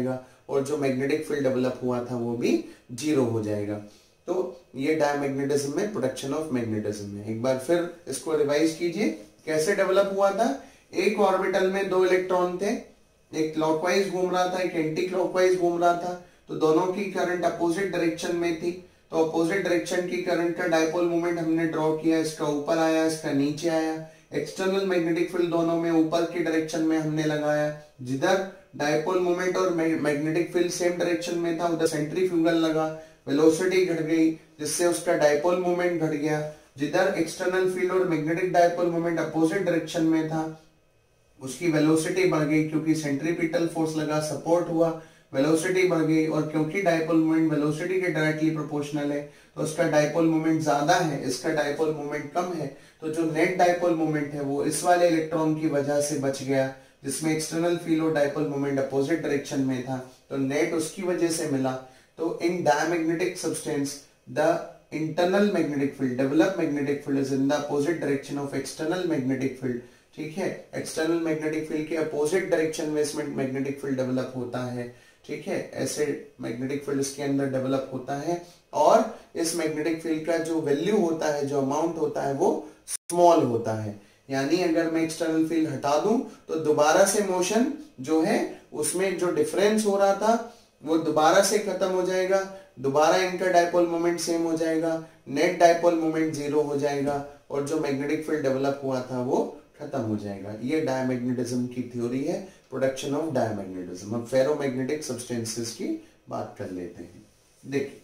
और जो मैग्नेटिक फील्ड डेवलप हुआ था वो भी 0 हो जाएगा। तो ये डायमैग्नेटिज्म में प्रोडक्शन ऑफ मैग्नेटिज्म है। एक बार फिर इसको रिवाइज कीजिए, कैसे डेवलप हुआ था। एक ऑर्बिटल में 2 इलेक्ट्रॉन थे, एक क्लॉकवाइज घूम रहा था, एक एंटी क्लॉकवाइज घूम रहा था, तो दोनों की करंट अपोजिट डायरेक्शन में थी। तो अपोजिट डायरेक्शन की करंट का डायपोल मोमेंट हमने ड्रॉ किया, इसका ऊपर आया, इसका नीचे आया। एक्सटर्नल मैग्नेटिक फील्ड दोनों में ऊपर की डायरेक्शन में हमने लगाया, जिधर डायपोल मोमेंट और मैग्नेटिक फील्ड सेम डायरेक्शन में था उधर सेंट्रीफ्यूगल लगा, वेलोसिटी घट गई जिससे उसका डायपोल मोमेंट घट गया। जिधर एक्सटर्नल फील्ड और magnetic dipole moment opposite direction में था उसकी वेलोसिटी बढ़ गई, क्योंकि सेंट्रीपिटल फोर्स लगा, सपोर्ट हुआ, वेलोसिटी बढ़ गई। और क्योंकि डायपोल मोमेंट वेलोसिटी के डायरेक्टली प्रोपोर्शनल है तो उसका डायपोल मोमेंट ज्यादा है, इसका डायपोल मोमेंट कम है, तो जो नेट डायपोल मोमेंट है वो इस वाले इलेक्ट्रॉन की वजह से बच गया, जिसमें एक्सटर्नल फील्ड और डायपोल मोमेंट अपोजिट डायरेक्शन में था, तो नेट उसकी वजह से मिला। तो in diamagnetic substance the internal magnetic field, develop magnetic field is in the opposite direction of external magnetic field. ठीक है, एक्सटर्नल मैग्नेटिक फील्ड के अपोजिट डायरेक्शन में इसमें मैग्नेटिक फील्ड डेवलप होता है। ठीक है, ऐसे मैग्नेटिक फील्ड इसके अंदर डेवलप होता है और इस मैग्नेटिक फील्ड का जो वैल्यू होता है, जो अमाउंट होता है वो स्मॉल होता है। यानी अगर मैं एक्सटर्नल फील्ड हटा दूं तो दोबारा से मोशन जो है उसमें जो डिफरेंस हो रहा था वो दोबारा से खत्म हो जाएगा, दोबारा इनका डायपोल मोमेंट सेम हो जाएगा, नेट डायपोल मोमेंट 0 हो जाएगा और जो मैग्नेटिक फील्ड डेवलप हुआ था वो खत्म हो जाएगा। ये डायमैग्नेटिज्म की थ्योरी है, प्रोडक्शन ऑफ डायमैग्नेटिज्म। अब फेरोमैग्नेटिक सब्सटेंसेस की बात कर लेते हैं। देखिए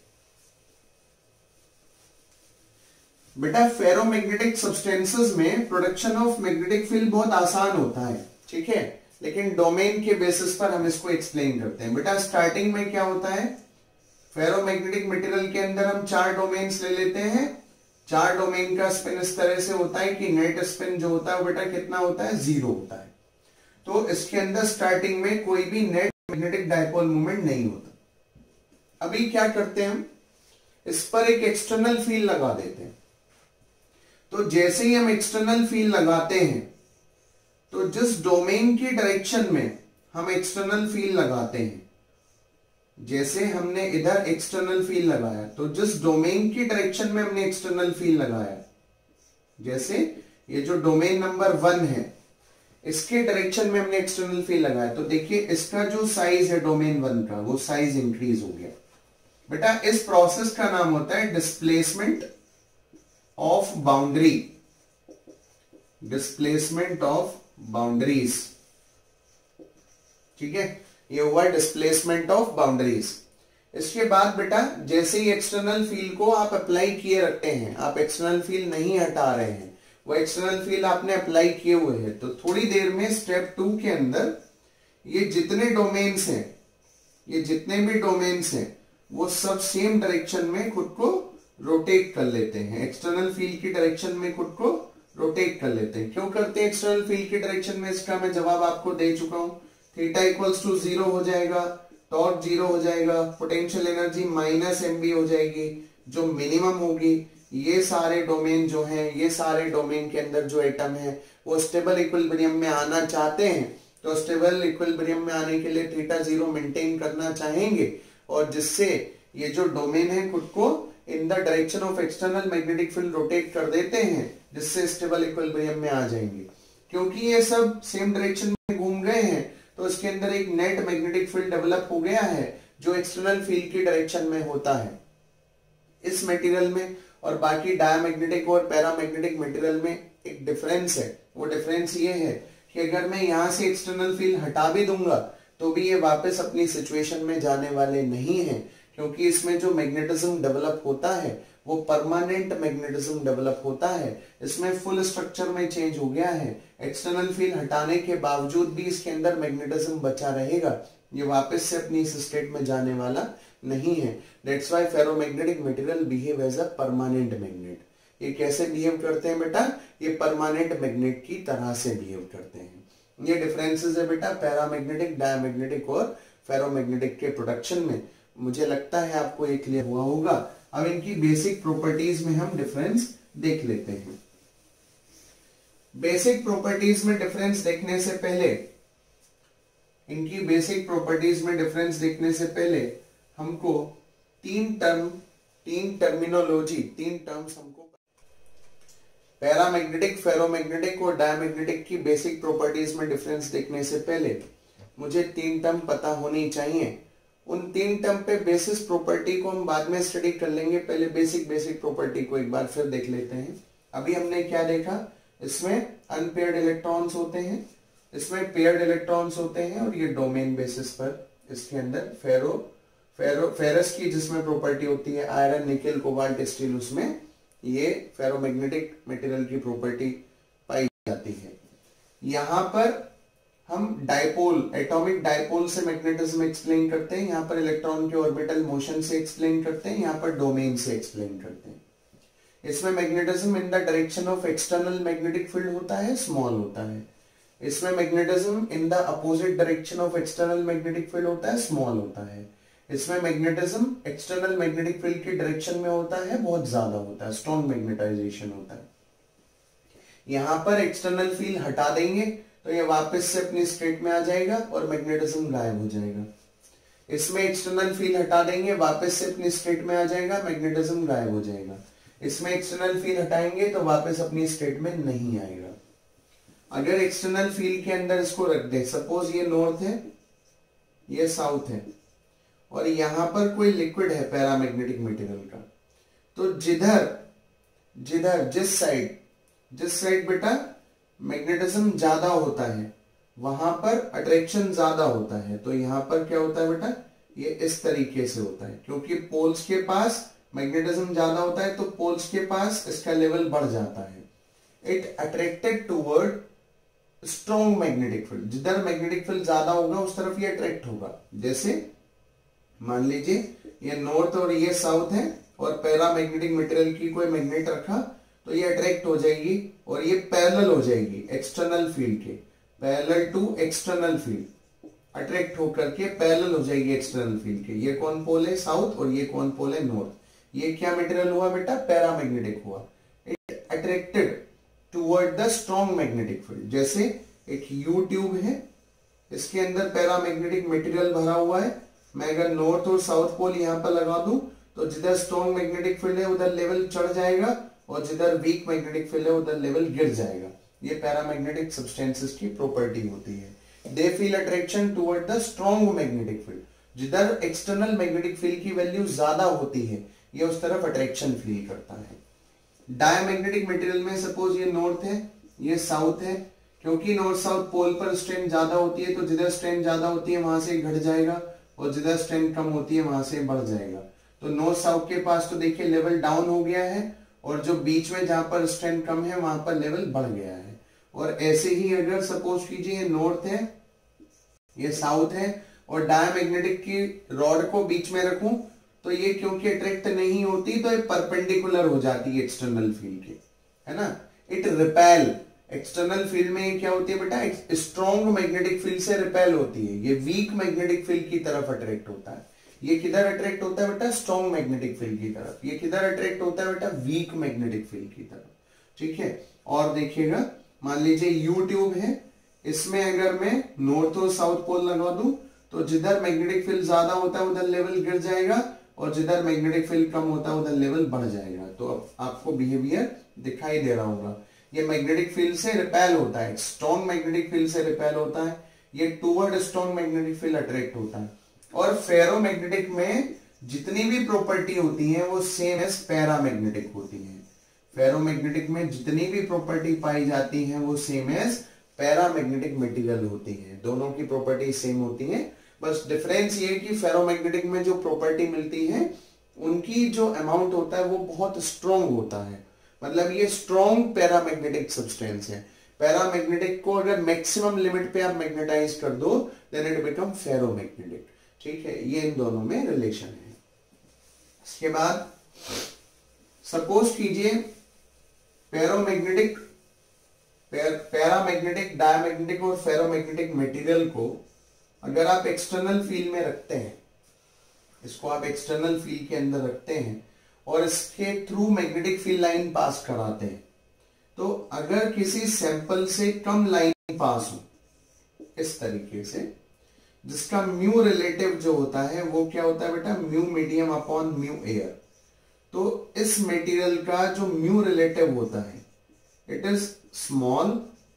बेटा, फेरोमैग्नेटिक सब्सटेंसेस में प्रोडक्शन ऑफ मैग्नेटिक फील्ड बहुत आसान होता है। ठीक है, लेकिन डोमेन के बेसिस पर हम इसको एक्सप्लेन करते हैं। बेटा स्टार्टिंग में क्या होता है, फेरोमैग्नेटिक मटेरियल के अंदर हम 4 डोमेन्स ले लेते हैं। 4 डोमेन का स्पिन इस तरह से होता है कि नेट स्पिन जो होता है बेटा कितना होता है, 0 होता है। तो इसके अंदर स्टार्टिंग में कोई भी नेट मैग्नेटिक डायपोल मोमेंट नहीं होता। अभी क्या करते हैं, हम इस पर एक एक्सटर्नल फील्ड लगा देते हैं। तो जैसे ही हम एक्सटर्नल फील्ड लगाते हैं तो जिस डोमेन की डायरेक्शन में हम एक्सटर्नल फील्ड लगाते हैं, जैसे हमने इधर एक्सटर्नल फील्ड लगाया तो जिस डोमेन की डायरेक्शन में हमने एक्सटर्नल फील्ड लगाया, जैसे ये जो डोमेन नंबर 1 है इसके डायरेक्शन में हमने एक्सटर्नल फील्ड लगाया, तो देखिए इसका जो साइज है डोमेन 1 का वो साइज इंक्रीज हो गया। बेटा इस प्रोसेस का नाम होता है displacement of boundary, displacement of boundaries. ठीक है, ये हुआ डिस्प्लेसमेंट ऑफ बाउंड्रीज। इसके बाद बेटा जैसे ही एक्सटर्नल फील्ड को आप अप्लाई किए रखते हैं, आप एक्सटर्नल फील्ड नहीं हटा रहे हैं, वो एक्सटर्नल फील्ड आपने अप्लाई किए हुए हैं, तो थोड़ी देर में स्टेप 2 के अंदर ये जितने डोमेन्स हैं, ये जितने भी डोमेन्स हैं वो सब सेम डायरेक्शन में खुद को रोटेट कर लेते हैं। एक्सटर्नल फील्ड की डायरेक्शन में खुद को रोटेट कर लेते हैं। क्यों करते हैं एक्सटर्नल फील्ड की डायरेक्शन में, इसका मैं जवाब आपको दे चुका हूं। थीटा इक्वल्स टू 0 हो जाएगा, टॉर्क 0 हो जाएगा, पोटेंशियल एनर्जी -mb हो जाएगी जो मिनिमम होगी। ये सारे डोमेन जो हैं, ये सारे डोमेन के अंदर जो एटम है वो स्टेबल इक्विलिब्रियम में आना चाहते हैं, तो स्टेबल इक्विलिब्रियम में आने के लिए थीटा 0 मेंटेन करना चाहेंगे और जिससे ये जो डोमेन है खुद को in the direction of external magnetic field rotate कर देते हैं, जिससे स्टेबल इक्विलिब्रियम में आ जाएंगे। क्योंकि ये सब सेम डायरेक्शन में घूम गए हैं तो इसके अंदर एक नेट मैग्नेटिक फील्ड डेवलप हो गया है जो एक्सटर्नल फील्ड की डायरेक्शन में होता है इस मटेरियल में। और बाकी डायमैग्नेटिक और पैरामैग्नेटिक मटेरियल में एक डिफरेंस है, वो डिफरेंस ये है कि अगर मैं यहां से एक्सटर्नल फील्ड हटा भी दूंगा तो भी ये वापस अपनी सिचुएशन में जाने वाले नहीं है, क्योंकि इसमें जो मैग्नेटिज्म डेवलप होता है वो परमानेंट मैग्नेटिज्म डेवलप होता है। इसमें फुल स्ट्रक्चर में चेंज हो गया है, एक्सटर्नल फील्ड हटाने के बावजूद भी इसके अंदर मैग्नेटिज्म बचा रहेगा, ये वापस से अपनी इस स्टेट में जाने वाला नहीं है। That's why ferromagnetic material behave as a permanent magnet. ये कैसे बिहेव करते हैं बेटा, ये परमानेंट मैग्नेट की तरह से बिहेव करते हैं। ये डिफरेंसेस है बेटा पैरामैग्नेटिक, डायमैग्नेटिक और फेरोमैग्नेटिक के प्रोडक्शन में। मुझे लगता है आपको ये क्लियर हुआ होगा। अब इनकी बेसिक प्रॉपर्टीज में हम डिफरेंस देख लेते हैं। बेसिक प्रॉपर्टीज में डिफरेंस देखने से पहले इनकी बेसिक प्रॉपर्टीज में डिफरेंस देखने से पहले हमको तीन टर्म्स हमको पैरामैग्नेटिक, फेरोमैग्नेटिक और डायमैग्नेटिक की बेसिक प्रॉपर्टीज में डिफरेंस देखने से पहले मुझे तीन टर्म पता होनी चाहिए। उन तीन टर्म पे बेसिस प्रॉपर्टी को हम बाद में स्टडी कर लेंगे, पहले बेसिक प्रॉपर्टी को एक बार फिर देख लेते हैं। अभी हमने क्या देखा, इसमें अनपेयर्ड इलेक्ट्रॉन्स होते हैं, इसमें पेयर्ड इलेक्ट्रॉन्स होते हैं और ये डोमेन बेसिस पर इसके अंदर फेरस की जिसमें प्रॉपर्टी होती है आयरन, निकेल, कोबाल्ट, स्टील, उसमें ये फेरोमैग्नेटिक मटेरियल की प्रॉपर्टी पाई जाती है। यहां पर हम डायपोल, एटॉमिक डायपोल से मैग्नेटिज्म एक्सप्लेन करते हैं, यहां पर इलेक्ट्रॉन के ऑर्बिटल मोशन से एक्सप्लेन करते हैं, यहां पर डोमेन से एक्सप्लेन करते हैं। इसमें magnetism in the direction of external magnetic field होता है, स्मॉल होता है। इसमें magnetism in the opposite direction of external magnetic field होता है, स्मॉल होता है। इसमें मैग्नेटिज्म एक्सटर्नल मैग्नेटिक फील्ड की डायरेक्शन में होता है, बहुत ज्यादा होता है, स्ट्रॉन्ग मैग्नेटाइजेशन होता है। यहां पर एक्सटर्नल फील्ड हटा देंगे तो ये वापस से अपनी स्टेट में आ जाएगा और मैग्नेटिज्म गायब हो जाएगा। इसमें एक्सटर्नल फील्ड हटा देंगे, वापस से अपनी स्टेट में आ जाएगा, मैग्नेटिज्म गायब हो जाएगा। इसमें एक्सटर्नल फील्ड हटाएंगे तो वापस अपनी स्टेट में नहीं आएगा। अगर एक्सटर्नल फील्ड के अंदर इसको रख दे, सपोज ये नॉर्थ है, ये साउथ है और यहां पर कोई लिक्विड है पैरामैग्नेटिक मटेरियल का, तो जिस साइड बेटा मैग्नेटिज्म ज्यादा होता है वहां पर अट्रैक्शन ज्यादा होता है। तो यहां पर क्या होता है बेटा, ये इस तरीके से होता है, क्योंकि पोल्स के पास मैग्नेटिज्म ज्यादा होता है तो पोल्स के पास इसका लेवल बढ़ जाता है। It attracted toward strong magnetic field, जिधर मैग्नेटिक फील्ड ज्यादा होगा उस तरफ ये अट्रैक्ट होगा। जैसे मान लीजिए ये नॉर्थ और ये साउथ है और पैरामैग्नेटिक मटेरियल की कोई मैग्नेट रखा तो ये अट्रैक्ट हो जाएगी और ये पैरेलल हो जाएगी एक्सटर्नल फील्ड के, parallel to external field, attract होकर के पैरेलल हो जाएगी एक्सटर्नल फील्ड के। ये कौन पोल है, साउथ, और ये कौन पोल है, नॉर्थ। ये क्या मटेरियल हुआ बेटा, पैरामैग्नेटिक हुआ। It attracted toward the strong magnetic field. जैसे एक यू ट्यूब है, इसके अंदर पैरामैग्नेटिक मटेरियल भरा हुआ है, मैं अगर नॉर्थ और साउथ पोल यहां पर लगा दूं तो जिधर स्ट्रॉन्ग मैग्नेटिक फील्ड है उधर लेवल चढ़ जाएगा और जिधर वीक मैग्नेटिक फील्ड है उधर लेवल गिर जाएगा। ये पैरामैग्नेटिक सब्सटेंसेस की प्रॉपर्टी होती है। They feel attraction toward the strong magnetic field, जिधर एक्सटर्नल मैग्नेटिक फील्ड की वैल्यू ज्यादा होती है ये उस तरफ अट्रैक्शन फील करता है। डायमैग्नेटिक मटेरियल में सपोज ये नॉर्थ है, ये साउथ है, क्योंकि नॉर्थ साउथ पोल पर स्ट्रेंथ ज्यादा होती है तो जिधर स्ट्रेंथ ज्यादा होती है वहां से घट जाएगा और जिधर स्ट्रेंथ कम होती है वहां से बढ़ जाएगा। तो नॉर्थ साउथ के पास तो देखिए लेवल डाउन हो गया है और जो बीच में जहां पर स्ट्रेंथ कम है वहां पर लेवल बढ़ गया है। और ऐसे ही अगर सपोज कीजिए ये नॉर्थ है, ये साउथ है और डायमैग्नेटिक की रॉड को बीच में रखूं तो ये क्योंकि अट्रैक्ट नहीं होती तो ये परपेंडिकुलर हो जाती है एक्सटर्नल फील्ड के, है ना। इट रिपेल, एक्सटर्नल फील्ड में क्या होती है बेटा, स्ट्रॉन्ग मैग्नेटिक फील्ड से रिपेल होती है, ये वीक मैग्नेटिक फील्ड की तरफ अट्रैक्ट होता है। ये किधर अट्रैक्ट होता है बेटा, स्ट्रॉन्ग मैग्नेटिक फील्ड की तरफ। ये किधर अट्रैक्ट होता है बेटा, वीक मैग्नेटिक फील्ड की तरफ, ठीक है। और देखिएगा, मान लीजिए यू ट्यूब है, इसमें अगर मैं नॉर्थ और साउथ पोल लगा दूं तो जिधर मैग्नेटिक फील्ड ज्यादा होता है उधर लेवल गिर जाएगा और जिधर मैग्नेटिक फील्ड कम होता है उधर लेवल बढ़ जाएगा। तो अब आपको बिहेवियर दिखाई दे रहा होगा, ये मैग्नेटिक फील्ड से रिपेल होता है, स्ट्रॉन्ग मैग्नेटिक फील्ड से रिपेल होता है, ये toward strong magnetic field attract होता है। और फेरोमैग्नेटिक में जितनी भी प्रॉपर्टी होती है वो सेम एज पैरामैग्नेटिक होती है। फेरोमैग्नेटिक में जितनी भी प्रॉपर्टी पाई जाती है वो सेम एज पैरामैग्नेटिक मटेरियल होती है, दोनों की प्रॉपर्टी सेम होती है। बस डिफरेंस ये कि फेरोमैग्नेटिक में जो प्रॉपर्टी मिलती है उनकी जो अमाउंट होता है वो बहुत स्ट्रॉन्ग होता है, मतलब ये स्ट्रॉन्ग पैरामैग्नेटिक सब्सटेंस है। पैरामैग्नेटिक को अगर मैक्सिमम लिमिट पे आप मैग्नेटाइज कर दो देन इट बिकम फेरोमैग्नेटिक, ठीक है। ये इन दोनों में रिलेशन है। इसके बाद सपोज कीजिए पैरामैग्नेटिक, डायमैग्नेटिक और फेरोमैग्नेटिक मटेरियल को अगर आप एक्सटर्नल फील्ड में रखते हैं, इसको आप एक्सटर्नल फील्ड के अंदर रखते हैं और इसके through magnetic field line pass कराते हैं, तो अगर किसी सैंपल से कम लाइन पास हो इस तरीके से, जिसका म्यू रिलेटिव जो होता है वो क्या होता है बेटा, mu medium upon mu air. तो इस मटेरियल का जो म्यू रिलेटिव होता है इट इज स्मॉल,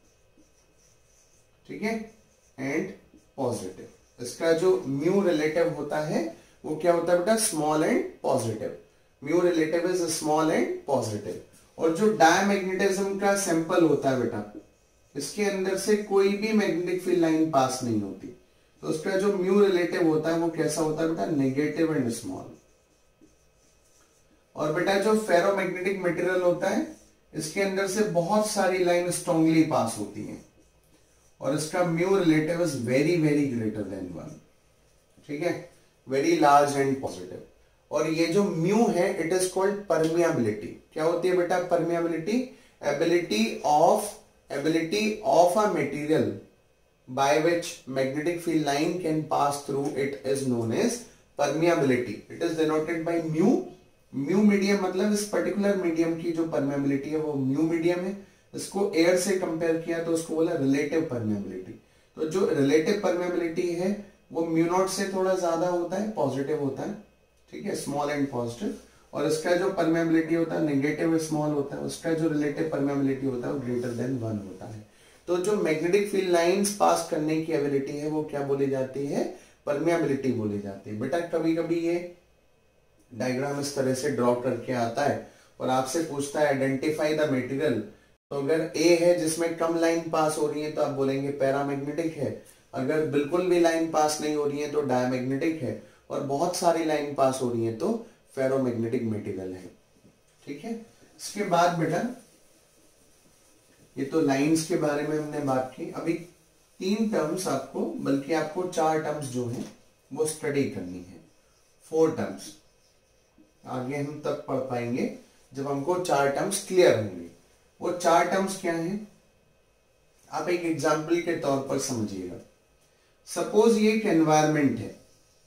ठीक है, एंड पॉजिटिव। इसका जो म्यू रिलेटिव होता है वो क्या होता है बेटा, small and positive. Mu relative is small and positive. और जो डायमैग्नेटिज्म का सैंपल होता है बेटा, इसके अंदर से कोई भी मैग्नेटिक फील्ड लाइन पास नहीं होती, तो उसका जो म्यू रिलेटिव होता है वो कैसा होता है बेटा, नेगेटिव एंड स्मॉल। और बेटा जो फेरोमैग्नेटिक मटेरियल होता है इसके अंदर से बहुत सारी लाइन स्ट्रांगली पास होती हैं और इसका mu relative is very very greater than 1, ठीक है, वेरी लार्ज एंड पॉजिटिव। और ये जो म्यू है इट इज कॉल्ड परमियाबिलिटी। क्या होती है बेटा, permeability, ability of a material by which magnetic field line can pass through it is known as permeability. It is denoted by mu. Mu medium मतलब इस पर्टिकुलर मीडियम की जो permeability है वो म्यू मीडियम है। इसको एयर से compare किया तो उसको बोला रिलेटिव परमियाबिलिटी। तो जो रिलेटिव परमियाबिलिटी है वो म्यू नॉट से थोड़ा ज्यादा होता है, पॉजिटिव होता है, ठीक है, स्मॉल एंड पॉजिटिव। और इसका जो परमेबिलिटी होता है नेगेटिव स्मॉल होता है, उसका जो रिलेटिव परमेबिलिटी होता है वो ग्रेटर देन 1 होता है। तो जो मैग्नेटिक फील्ड लाइंस पास करने की एबिलिटी है वो क्या बोली जाती है, परमेबिलिटी बोली जाती है। बेटा कभी कभी ये डायग्राम इस तरह से ड्रॉ करके आता है और आपसे पूछता है आइडेंटिफाई द मटेरियल। तो अगर ए है जिसमें कम लाइन पास हो रही है तो आप बोलेंगे पैरामैग्नेटिक है। अगर बिल्कुल भी लाइन पास नहीं हो रही है तो डायमैग्नेटिक है। और बहुत सारी लाइन पास हो रही है तो फेरोमैग्नेटिक मटेरियल है, ठीक है। इसके बाद बेटा ये तो लाइंस के बारे में हमने बात की। अभी 3 टर्म्स आपको, बल्कि आपको 4 टर्म्स जो है वो स्टडी करनी है। 4 टर्म्स आगे हम तब पढ़ पाएंगे जब हमको 4 टर्म्स क्लियर होंगे। वो 4 टर्म्स क्या हैं, आप एक एग्जाम्पल के तौर पर समझिएगा। सपोज ये एक एनवायरमेंट है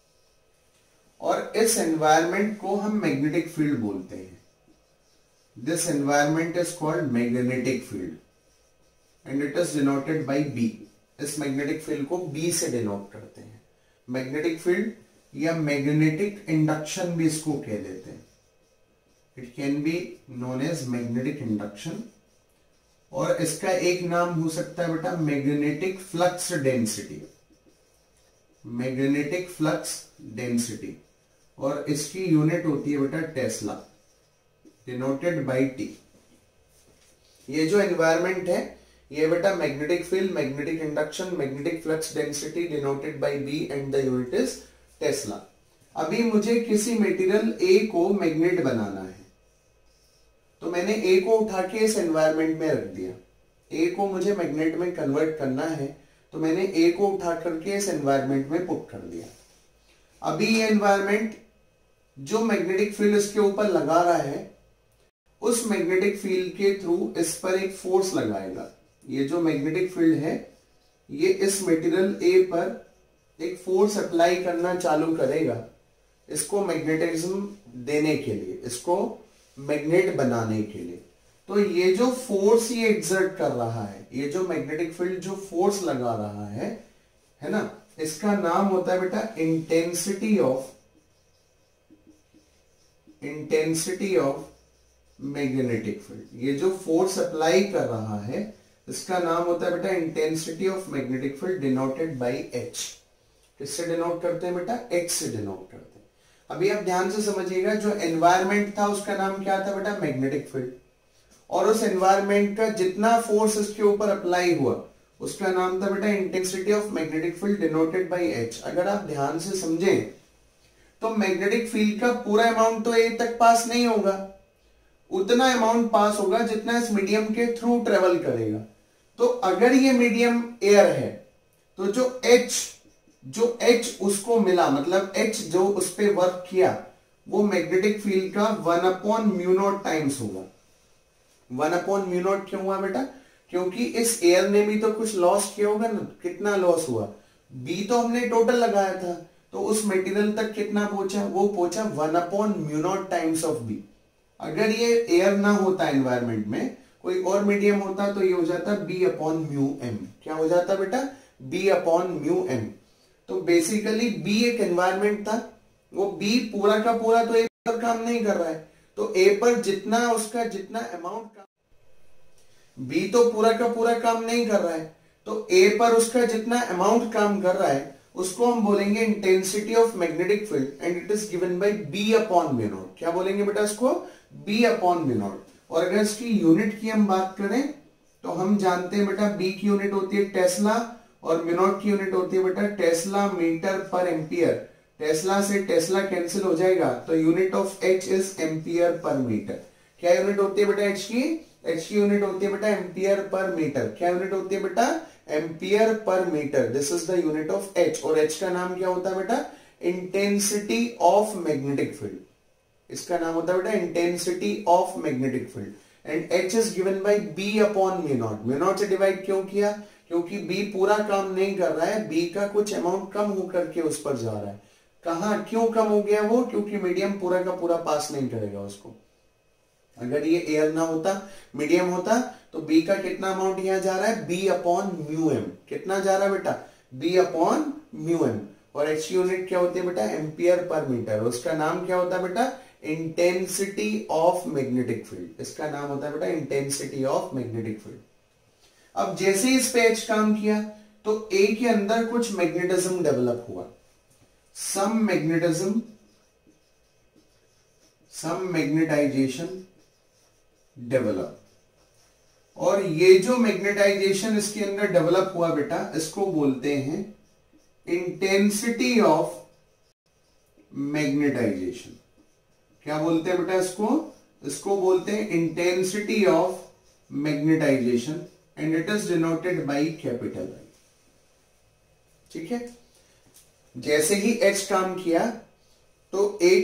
और इस एनवायरमेंट को हम मैग्नेटिक फील्ड बोलते हैं। This environment is called magnetic field and it is denoted by B. इस मैग्नेटिक फील्ड को बी से डिनोट करते हैं। मैग्नेटिक फील्ड या मैग्नेटिक इंडक्शन भी इसको कह देते हैं। It can be known as magnetic induction. और इसका एक नाम हो सकता है बेटा magnetic flux density, magnetic flux density. और इसकी यूनिट होती है बेटा टेस्ला, डिनोटेड बाय टी। ये जो एनवायरमेंट है ये बेटा magnetic field, magnetic induction, magnetic flux density, denoted by B and the unit is tesla. अभी मुझे किसी मटेरियल ए को मैग्नेट बनाना है तो मैंने ए को उठा के इस एनवायरमेंट में रख दिया। ए को मुझे मैग्नेट में कन्वर्ट करना है तो मैंने ए को उठा करके इस एनवायरमेंट में पुट कर दिया। अभी ये एनवायरमेंट जो मैग्नेटिक फील्ड इसके ऊपर लगा रहा है उस मैग्नेटिक फील्ड के थ्रू इस पर एक फोर्स लगाएगा। ये जो मैग्नेटिक फील्ड है ये इस मटेरियल ए पर एक फोर्स अप्लाई करना चालू करेगा इसको मैग्नेटिज्म देने के लिए, इसको मैग्नेट बनाने के लिए। तो ये जो फोर्स ये एक्सर्ट कर रहा है, ये जो मैग्नेटिक फील्ड जो फोर्स लगा रहा है ना, इसका नाम होता है बेटा इंटेंसिटी ऑफ मैग्नेटिक फील्ड। ये जो फोर्स अप्लाई कर रहा है इसका नाम होता है बेटा intensity of magnetic field, denoted by H. किससे डिनोट करते हैं बेटा, एच से डिनोट करते हैं। अभी आप ध्यान से समझिएगा, जो एनवायरमेंट था उसका नाम क्या था बेटा, मैग्नेटिक फील्ड। और उस एनवायरमेंट का जितना फोर्स इसके ऊपर अप्लाई हुआ उसका नाम था बेटा intensity of magnetic field, denoted by H. अगर आप ध्यान से समझें तो मैग्नेटिक फील्ड का पूरा अमाउंट तो ए तक पास नहीं होगा, उतना अमाउंट पास होगा जितना इस मीडियम के थ्रू ट्रेवल करेगा। तो अगर ये मीडियम एयर है तो जो H उसको मिला, मतलब H जो उस पे वर्क किया वो मैग्नेटिक फील्ड का 1/μ0 टाइम्स होगा। 1/μ0 क्यों हुआ बेटा, क्योंकि इस एयर ने भी तो कुछ लॉस किया होगा ना। कितना लॉस हुआ, B तो हमने टोटल लगाया था तो उस मटेरियल तक कितना पहुंचा, वो पहुंचा 1/μ0 टाइम्स ऑफ B। अगर ये एयर ना होता एनवायरमेंट में, कोई और मीडियम होता तो ये हो जाता B/μm। क्या हो जाता बेटा, B/μm। तो बेसिकली बी एक एनवायरमेंट था, वो बी पूरा का पूरा तो ए पर काम नहीं कर रहा है, तो ए पर जितना उसका जितना अमाउंट काम, बी तो पूरा का पूरा काम नहीं कर रहा है, तो ए पर उसका जितना अमाउंट काम कर रहा है उसको हम बोलेंगे intensity of magnetic field and it is given by B upon mu not. क्या बोलेंगे बेटा इसको? B upon mu not. और अगर इसकी यूनिट की हम बात करें तो हम जानते हैं बेटा बी की यूनिट होती है टेस्ला और म्यू नॉट की यूनिट होती है बेटा tesla metre per ampere. Tesla से टेस्ला कैंसिल हो जाएगा तो unit of H is ampere per metre. क्या यूनिट होती है बेटा एच की? एच की यूनिट होती है बेटा एम्पियर पर मीटर। क्या यूनिट होती है बेटा? Ampere per metre. This is the unit of H. और एच का नाम क्या होता है बेटा? Intensity of magnetic field. इसका नाम होता है बेटा intensity of magnetic field and H is given by B upon mu not. Mu not से डिवाइड क्यों किया? क्योंकि बी पूरा काम नहीं कर रहा है, बी का कुछ अमाउंट कम होकर के उस पर जा रहा है। कहा क्यों कम हो गया वो? क्योंकि मीडियम पूरा का पूरा पास नहीं करेगा उसको। अगर ये एयर ना होता, मीडियम होता, तो बी का कितना अमाउंट यहां जा रहा है? B upon mu M. कितना जा रहा है बेटा? B upon mu M. और एच यूनिट क्या होती है बेटा? Ampere per metre. उसका नाम क्या होता है बेटा? Intensity of magnetic field. इसका नाम होता है बेटा इंटेंसिटी ऑफ मैग्नेटिक फील्ड। अब जैसे इस पे एच काम किया तो ए के अंदर कुछ मैग्नेटिज्म डेवलप हुआ। Some magnetism, some magnetization develop. और ये जो मैग्नेटाइजेशन इसके अंदर डेवलप हुआ बेटा, इसको बोलते हैं इंटेंसिटी ऑफ मैग्नेटाइजेशन। क्या बोलते हैं बेटा इसको? इसको बोलते हैं intensity of magnetization and it is denoted by capital I. ठीक है। जैसे ही एच काम किया तो ए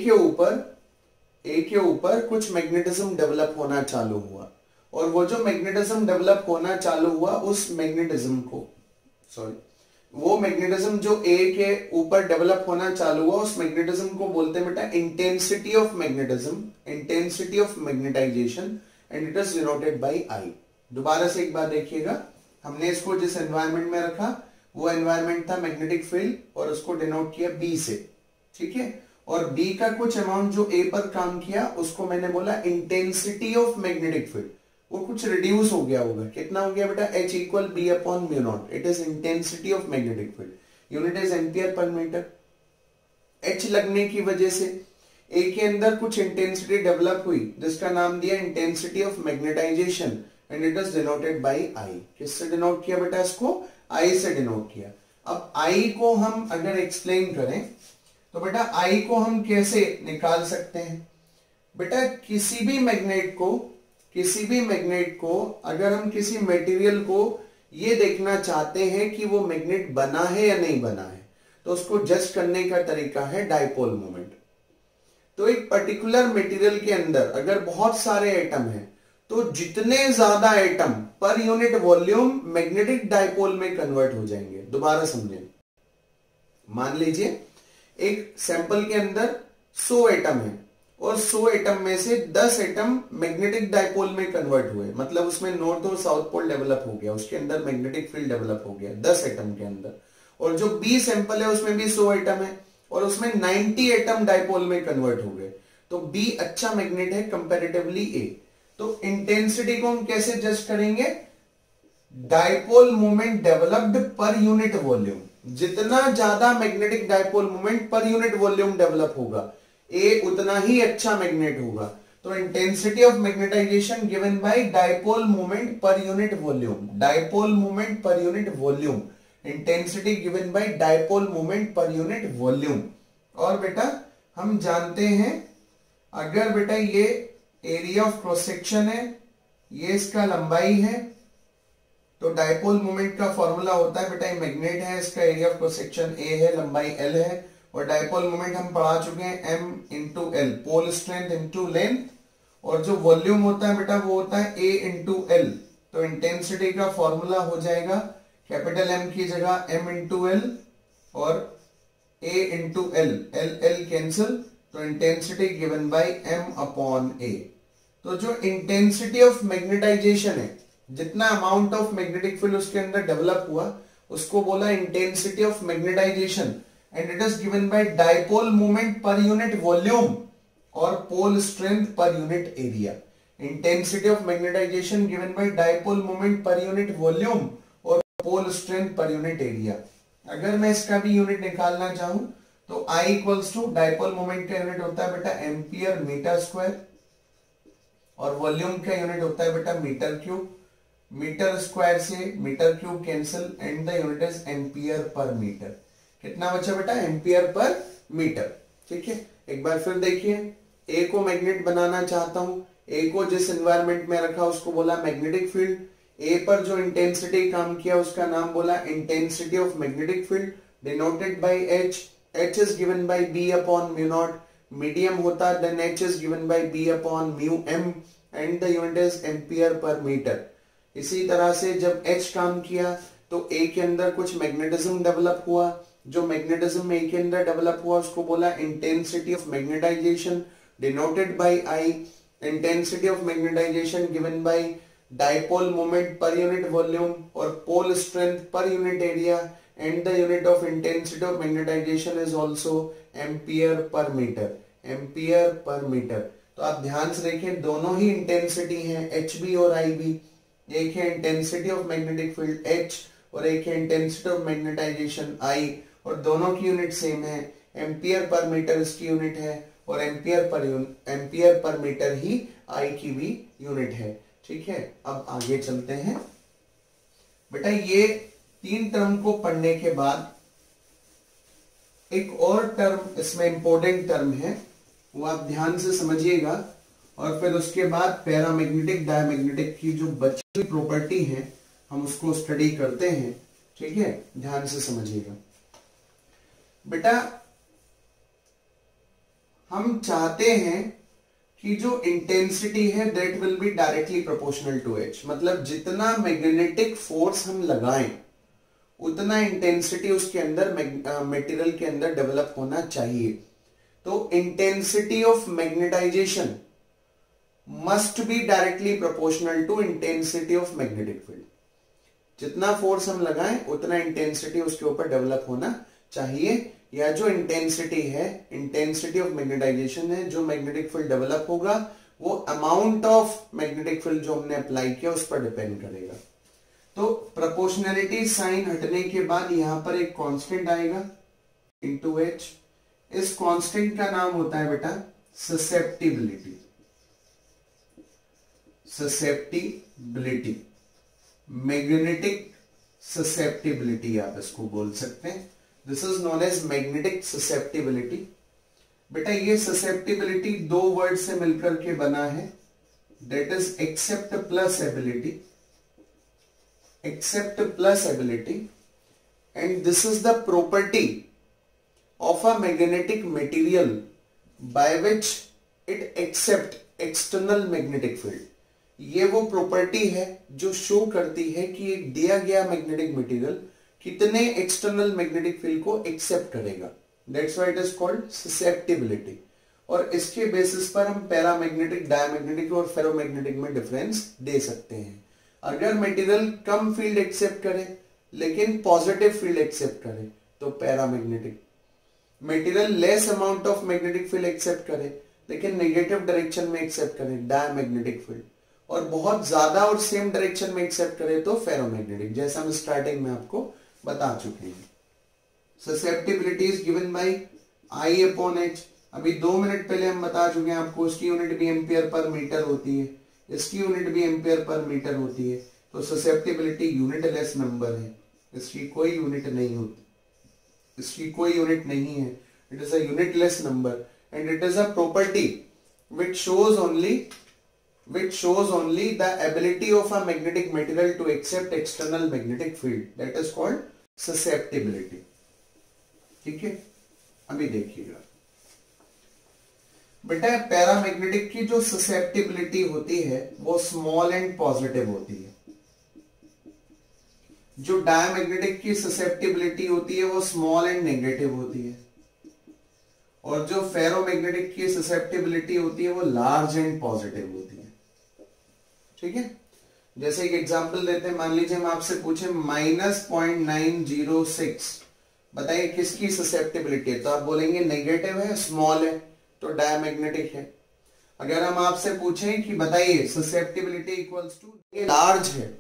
के ऊपर कुछ मैग्नेटिज्म डेवलप होना चालू हुआ और वो जो मैग्नेटिज्म डेवलप होना चालू हुआ उस मैग्नेटिज्म को, वो मैग्नेटिज्म जो ए के ऊपर डेवलप होना चालू हुआ उस मैग्नेटिज्म को बोलते हैं बेटा intensity of magnetism, intensity of magnetization and it is denoted by I. दोबारा से एक बार देखिएगा, हमने इसको जिस एनवायरमेंट में रखा वो एनवायरमेंट था मैग्नेटिक फील्ड और उसको डिनोट किया बी से। ठीक है। और बी का कुछ अमाउंट जो ए पर काम किया उसको मैंने बोला इंटेंसिटी ऑफ मैग्नेटिक फील्ड। वो कुछ रिड्यूस हो गया होगा। कितना हो गया बेटा? H equal B upon mu naught. It is intensity of magnetic field. Unit is ampere per metre. H लगने की वजह से ए के अंदर कुछ इंटेंसिटी डेवलप हुई जिसका नाम दिया intensity of magnetization and it is denoted by I. किससे डिनोट किया बेटा इसको? आई से डिनोट किया। अब आई को हम अगर एक्सप्लेन करें तो बेटा आई को हम कैसे निकाल सकते हैं? बेटा किसी भी मैग्नेट को अगर हम किसी मटेरियल को ये देखना चाहते हैं कि वो मैग्नेट बना है या नहीं बना है तो उसको जज करने का तरीका है डायपोल मोमेंट। तो एक पर्टिकुलर मटेरियल के अंदर अगर बहुत सारे एटम हैं तो जितने ज्यादा atom per unit volume magnetic dipole में कन्वर्ट हो जाएंगे। दोबारा समझें, मान लीजिए एक सैंपल के अंदर 100 एटम है और 100 एटम में से 10 एटम मैग्नेटिक डायपोल में कन्वर्ट हुए, मतलब उसमें नॉर्थ और साउथ पोल डेवलप हो गया, उसके अंदर मैग्नेटिक फील्ड डेवलप हो गया 10 एटम के अंदर। और जो बी सैंपल है उसमें भी 100 एटम है और उसमें 90 एटम डायपोल में कन्वर्ट हो गए, तो बी अच्छा मैग्नेट है कंपैरेटिवली ए। तो इंटेंसिटी को हम कैसे जज करेंगे? Dipole moment developed per unit volume. जितना ज्यादा magnetic dipole moment per unit volume develop होगा ए उतना ही अच्छा मैग्नेट होगा। तो intensity of magnetization given by dipole moment per unit volume. Dipole moment per unit volume, intensity given by dipole moment per unit volume. और बेटा हम जानते हैं अगर बेटा ये एरिया ऑफ क्रॉस सेक्शन है, ये इसका लंबाई है, तो डायपोल मोमेंट का फॉर्मूला होता है बेटा ये मैग्नेट है, इसका area of cross section A है, लंबाई एल है और डायपोल मोमेंट हम पढ़ा चुके हैं M into L, pole strength into length. और जो वॉल्यूम होता है बेटा वो होता है ए इंटू एल। तो इंटेंसिटी का फॉर्मूला हो जाएगा कैपिटल एम की जगह एम इंटू एल और A into L, L L cancel, तो intensity given by M upon A. तो जो इंटेंसिटी ऑफ मैग्नेटाइजेशन है, जितना अमाउंट ऑफ मैग्नेटिक फील्ड उसके अंदर डेवलप हुआ उसको बोला intensity of magnetization, and it is given by dipole moment per unit volume और pole strength per unit area. Intensity of magnetization given by dipole moment per unit volume और pole strength per unit area. अगर मैं इसका भी unit निकालना चाहूं तो I equals to dipole moment का यूनिट होता है बेटा एम्पियर मीटर स्क्वायर, और वॉल्यूम का यूनिट होता है बेटा मीटर क्यूब। मीटर स्क्वायर से metre cube cancel and the unit is ampere per metre. कितना बचा बेटा? Ampere per metre. ठीक है, एक बार फिर देखिए, ए को मैग्नेट बनाना चाहता हूं, ए को जिस एनवायरमेंट में रखा उसको बोला मैग्नेटिक फील्ड। ए पर जो इंटेंसिटी काम किया उसका नाम बोला intensity of magnetic field, denoted by H. H is given by B upon mu naught. Medium होता then H is given by B upon mu M and the unit is ampere per metre. इसी तरह से जब H काम किया तो ए के अंदर कुछ मैग्नेटिज्म डेवलप हुआ। जो मैग्नेटिज्म ए के अंदर डेवलप हुआ उसको बोला intensity of magnetization, denoted by I. Intensity of magnetization given by dipole moment per unit volume और pole strength per unit area, and the unit of intensity of magnetization is also ampere per metre. Ampere per metre. तो आप ध्यान से देखें, दोनों ही intensity हैं, H B और आई बी। एक है intensity of magnetic field H और एक है इंटेंसिटी ऑफ मैग्नेटाइजेशन आई, और दोनों की यूनिट सेम है। एम्पियर पर मीटर इसकी यूनिट है और एम्पियर पर मीटर ही आई की भी यूनिट है। ठीक है, अब आगे चलते हैं बेटा। ये तीन टर्म को पढ़ने के बाद एक और टर्म इसमें इंपॉर्टेंट टर्म है, वो आप ध्यान से समझिएगा, और फिर उसके बाद पैरामैग्नेटिक डायमैग्नेटिक की जो बची हुई प्रॉपर्टी है हम उसको स्टडी करते हैं। ठीक है, ध्यान से समझिएगा बेटा। हम चाहते हैं कि जो इंटेंसिटी है that will be directly proportional to H, मतलब जितना मैग्नेटिक फोर्स हम लगाएं उतना इंटेंसिटी उसके अंदर मटेरियल के अंदर डेवलप होना चाहिए। तो intensity of magnetization must be directly proportional to intensity of magnetic field. जितना फोर्स हम लगाएं उतना इंटेंसिटी उसके ऊपर डेवलप होना चाहिए, या जो इंटेंसिटी है, इंटेंसिटी ऑफ मैग्नेटाइजेशन है, जो मैग्नेटिक फील्ड डेवलप होगा वो अमाउंट ऑफ मैग्नेटिक फील्ड जो हमने अप्लाई किया उस पर डिपेंड करेगा। तो प्रोपोर्शनैलिटी साइन हटने के बाद यहां पर एक कांस्टेंट आएगा इनटू एच। इस कांस्टेंट का नाम होता है बेटा ससेप्टिबिलिटी। ससेप्टिबिलिटी, मैग्नेटिक ससेप्टिबिलिटी आप इसको बोल सकते हैं। This is known as magnetic susceptibility. बेटा ये ससेप्टिबिलिटी दो वर्ड से मिलकर के बना है, that is accept plus ability. Accept plus ability, and this is the property of a magnetic material by which it accept external magnetic field। ये वो प्रॉपर्टी है जो शो करती है कि एक दिया गया मैग्नेटिक मटेरियल कितने एक्सटर्नल मैग्नेटिक फील्ड को एक्सेप्ट करेगा। That's why it is called susceptibility. और इसके बेसिस पर हम पैरामैग्नेटिक, डायमैग्नेटिक और फेरोमैग्नेटिक में डिफरेंस दे सकते हैं। अगर मटेरियल कम फील्ड एक्सेप्ट करे लेकिन पॉजिटिव फील्ड एक्सेप्ट करे तो paramagnetic. Material less amount of magnetic field accept करे लेकिन नेगेटिव डायरेक्शन में एक्सेप्ट करे, डायमैग्नेटिक फील्ड। और बहुत ज्यादा और सेम डायरेक्शन में एक्सेप्ट करे तो फेरोमैग्नेटिक, जैसा हम स्टार्टिंग में आपको बता चुके हैं। Susceptibility is given by I upon H. अभी 2 मिनट पहले हम बता चुके हैं आपको, इसकी यूनिट भी एम्पियर पर मीटर होती है, इसकी यूनिट भी एम्पियर पर मीटर होती है। तो ससेप्टिबिलिटी यूनिटलेस नंबर है, इसकी कोई यूनिट नहीं होती, इसकी कोई यूनिट नहीं है। It is a unitless number and it is a property which shows only the ability of a magnetic material to accept external magnetic field, that is called susceptibility। ठीक है, अभी देखिएगा बेटा, पैरामैग्नेटिक की जो ससेप्टिबिलिटी होती है वो स्मॉल एंड पॉजिटिव होती है। जो डायमैग्नेटिक की ससेप्टिबिलिटी होती है वो स्मॉल एंड नेगेटिव होती है, और जो फेरोमैग्नेटिक की ससेप्टिबिलिटी होती है वो लार्ज एंड पॉजिटिव होती है। ठीक है, जैसे एक एग्जांपल देते हैं, मान लीजिए हम आपसे पूछे -0.906, बताइए किसकी ससेप्टिबिलिटी है, तो आप बोलेंगे नेगेटिव है, स्मॉल है, तो डायमैग्नेटिक है। अगर हम आपसे पूछें कि बताइए ससेप्टिबिलिटी इक्वल्स टू लार्ज है,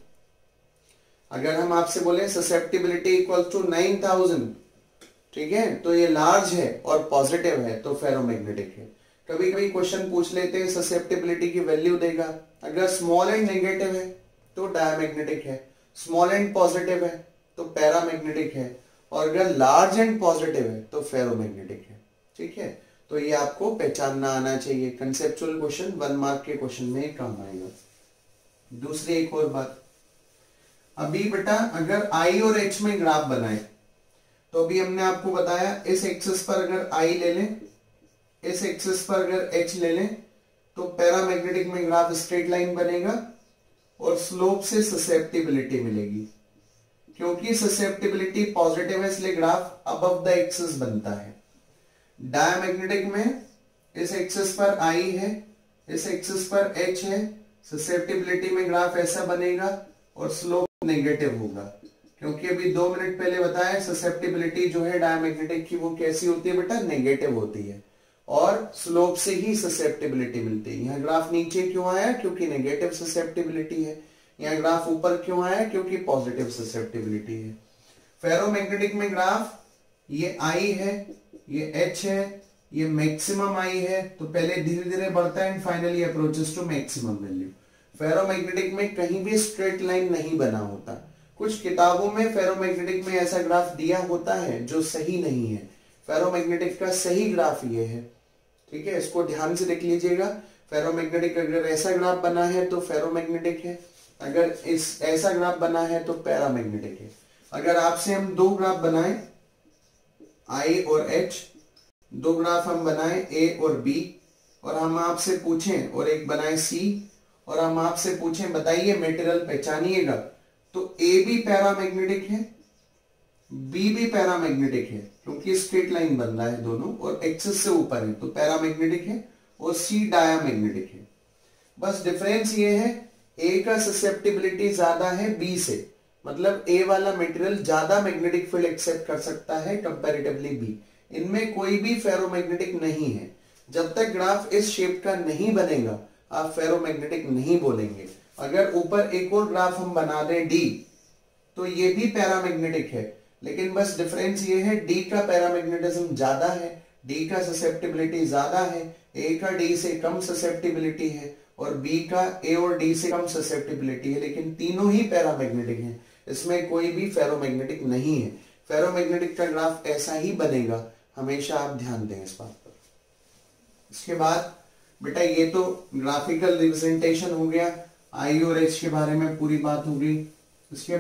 अगर हम आपसे बोले ससेप्टिबिलिटी इक्वल्स टू 9000, ठीक है, तो ये लार्ज है और पॉजिटिव है, तो फेरोमैग्नेटिक है। कभी कभी क्वेश्चन पूछ लेते हैं ससेप्टिबिलिटी की वैल्यू देगा, अगर स्मॉल एंड नेगेटिव है तो डायमैग्नेटिक है, स्मॉल एंड पॉजिटिव है तो पैरामैग्नेटिक है, और अगर लार्ज एंड पॉजिटिव है तो फेरोमैग्नेटिक है। ठीक है, तो ये आपको पहचानना आना चाहिए। कंसेप्चुअल क्वेश्चन 1 मार्क के क्वेश्चन में काम आएगा। दूसरी एक और बात, अभी बेटा अगर आई और एच में ग्राफ बनाए, तो अभी हमने आपको बताया इस एक्सिस पर अगर आई ले लें, इस एक्सिस पर अगर एच ले लें, तो पैरामैग्नेटिक में ग्राफ स्ट्रेट लाइन बनेगा और स्लोप से ससेप्टिबिलिटी मिलेगी। क्योंकि ससेप्टिबिलिटी पॉजिटिव है इसलिए ग्राफ अबव द एक्सिस बनता है। डायमैग्नेटिक में इस एक्सिस पर आई है, इस एक्सिस पर एच है, ससेप्टिबिलिटी में ग्राफ ऐसा बनेगा और स्लोप नेगेटिव होगा। क्योंकि अभी 2 मिनट पहले बताया ससेप्टिबिलिटी जो है डायमैग्नेटिक की वो कैसी होती है बेटा, नेगेटिव होती है, और स्लोप से ही ससेप्टिबिलिटी मिलती है। यहाँ ग्राफ नीचे क्यों आया, क्योंकि नेगेटिव ससेप्टिबिलिटी है। यहाँ ग्राफ ऊपर क्यों आया, क्योंकि पॉजिटिव ससेप्टिबिलिटी है। फेरोमैग्नेटिक में ग्राफ ये आई है, ये एच है, ये मैक्सिमम आई है, तो पहले धीरे धीरे बढ़ता है and finally approaches to maximum value. Ferromagnetic में कहीं भी स्ट्रेट लाइन नहीं बना होता। कुछ किताबों में फेरोमैग्नेटिक में ऐसा ग्राफ दिया होता है जो सही नहीं है। फेरोमैग्नेटिक का सही ग्राफ ये है, ठीक है, इसको ध्यान से देख लीजिएगा। फेरोमैग्नेटिक अगर ऐसा ग्राफ बना है तो फेरोमैग्नेटिक है, अगर इस ऐसा ग्राफ बना है तो पैरामैग्नेटिक है। अगर आपसे हम 2 ग्राफ बनाएं, आई और एच, 2 ग्राफ हम बनाएं ए और बी, और हम आपसे पूछें, और एक बनाए सी, और हम आपसे पूछें बताइए मटेरियल पहचानिएगा, तो ए भी पैरामैग्नेटिक है, बी भी पैरामैग्नेटिक है, क्योंकि स्ट्रेट लाइन बन रहा है दोनों और एक्सिस से ऊपर है, तो पैरामैग्नेटिक है, और सी डायमैग्नेटिक है। बस डिफरेंस ये है, ए का ससेप्टिबिलिटी ज्यादा है बी से, मतलब ए वाला मटेरियल ज्यादा मैग्नेटिक फील्ड एक्सेप्ट कर सकता है कंपैरेटिवली बी। इनमें कोई भी फेरोमैग्नेटिक नहीं है। जब तक ग्राफ इस शेप का नहीं बनेगा आप फेरोमैग्नेटिक नहीं बोलेंगे। अगर ऊपर एक और ग्राफ हम बना दें डी, तो ये भी पैरामैग्नेटिक है, लेकिन बस डिफरेंस ये है डी का पैरामैग्नेटिज्म ज्यादा है, डी का ससेप्टिबिलिटी ज्यादा है, ए का डी से कम ससेप्टिबिलिटी है, और बी का ए और डी से कम ससेप्टिबिलिटी है, लेकिन तीनों ही पैरामैग्नेटिक हैं। इसमें कोई भी फेरोमैग्नेटिक नहीं है। फेरोमैग्नेटिक का ग्राफ ऐसा ही बनेगा, हमेशा आप ध्यान दें इस बात पर। इसके बाद बेटा ये तो ग्राफिकल रिप्रेजेंटेशन हो गया, आई और एच के बारे में पूरी बात हो गई। इसके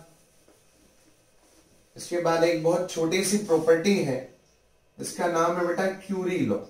बाद एक बहुत छोटी सी प्रॉपर्टी है, इसका नाम है बेटा क्यूरी लॉ।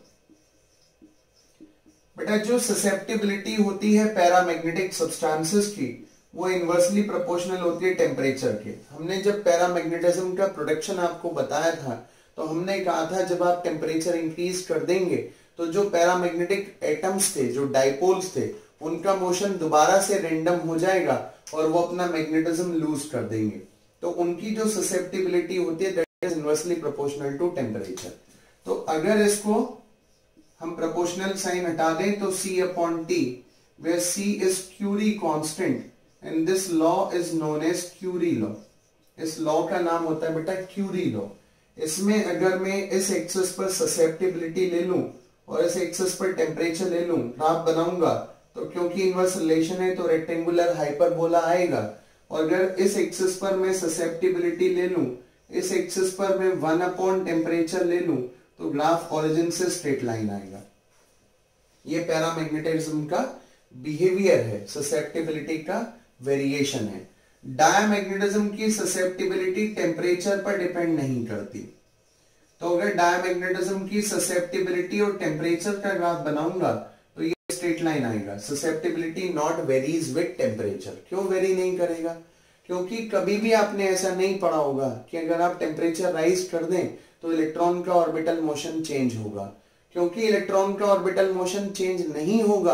बेटा जो ससेप्टिबिलिटी होती है पैरामैग्नेटिक सब्सटेंसेस की, वो इनवर्सली प्रोपोर्शनल होती है टेम्परेचर के। हमने जब पैरामैग्नेटिज्म का प्रोडक्शन आपको बताया था, तो हमने कहा था जब आप टेम्परेचर इंक्रीज कर देंगे तो जो पैरामैग्नेटिक एटम्स थे, जो डाइपोल्स थे, उनका मोशन दोबारा से रेंडम हो जाएगा और वो अपना मैग्नेटिज्म लूज कर देंगे। तो उनकी जो ससेप्टिबिलिटी होती है that is inversely proportional to temperature. तो अगर इसको हम प्रोपोर्शनल साइन हटा दें तो C upon T, where C is Curie constant and this law is known as Curie law। इस लॉ का नाम होता है बेटा क्यूरी लॉ। इसमें अगर मैं इस एक्सिस पर ससेप्टिबिलिटी ले लूं और इस एक्सिस पर टेम्परेचर ले लूं, ग्राफ बनाऊंगा, तो क्योंकि इनवर्स रिलेशन है तो रेक्टेंगुलर हाइपरबोला आएगा। और अगर इस एक्सिस पर मैं ससेप्टिबिलिटी ले लूं, इस एक्सिस पर मैं 1 अपॉन टेम्परेचर ले लूं, तो ग्राफ ओरिजिन से स्ट्रेट लाइन आएगा। ये पैरामैग्नेटिज्म का बिहेवियर है, ससेप्टिबिलिटी का वेरिएशन है। डायमैग्नेटिज्म की ससेप्टिबिलिटी टेम्परेचर पर डिपेंड नहीं करती। तो अगर डायमैग्नेटिज्म की ससेप्टिबिलिटी और टेम्परेचर का ग्राफ बनाऊंगा तो ये स्ट्रेट लाइन आएगा। Susceptibility not varies with temperature. क्यों वेरी नहीं करेगा? क्योंकि कभी भी आपने ऐसा नहीं पढ़ा होगा कि अगर आप टेम्परेचर राइज कर दें तो इलेक्ट्रॉन का ऑर्बिटल मोशन चेंज होगा। क्योंकि इलेक्ट्रॉन का ऑर्बिटल मोशन चेंज नहीं होगा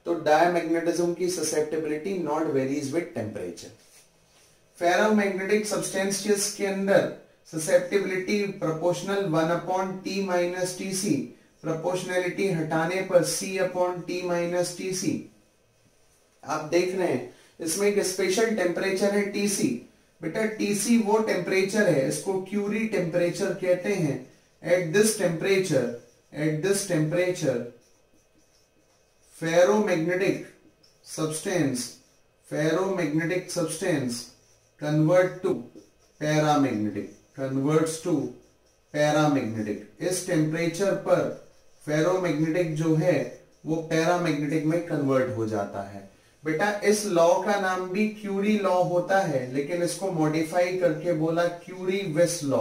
तो डायमैग्नेटिज्म की susceptibility not varies with temperature. Ferromagnetic substances के अंदर susceptibility proportional 1/T minus TC, proportionality हटाने पर C/T माइनस TC। आप देख रहे हैं इसमें एक स्पेशल टेम्परेचर है TC। बेटा TC वो टेम्परेचर है, इसको क्यूरी टेम्परेचर कहते हैं। At this temperature ferromagnetic substance converts to paramagnetic. इस टेम्परेचर पर फेरोमैग्नेटिक जो है वो पैरामैग्नेटिक में कन्वर्ट हो जाता है। बेटा इस लॉ का नाम भी क्यूरी लॉ होता है, लेकिन इसको मॉडिफाई करके बोला Curie Weiss law,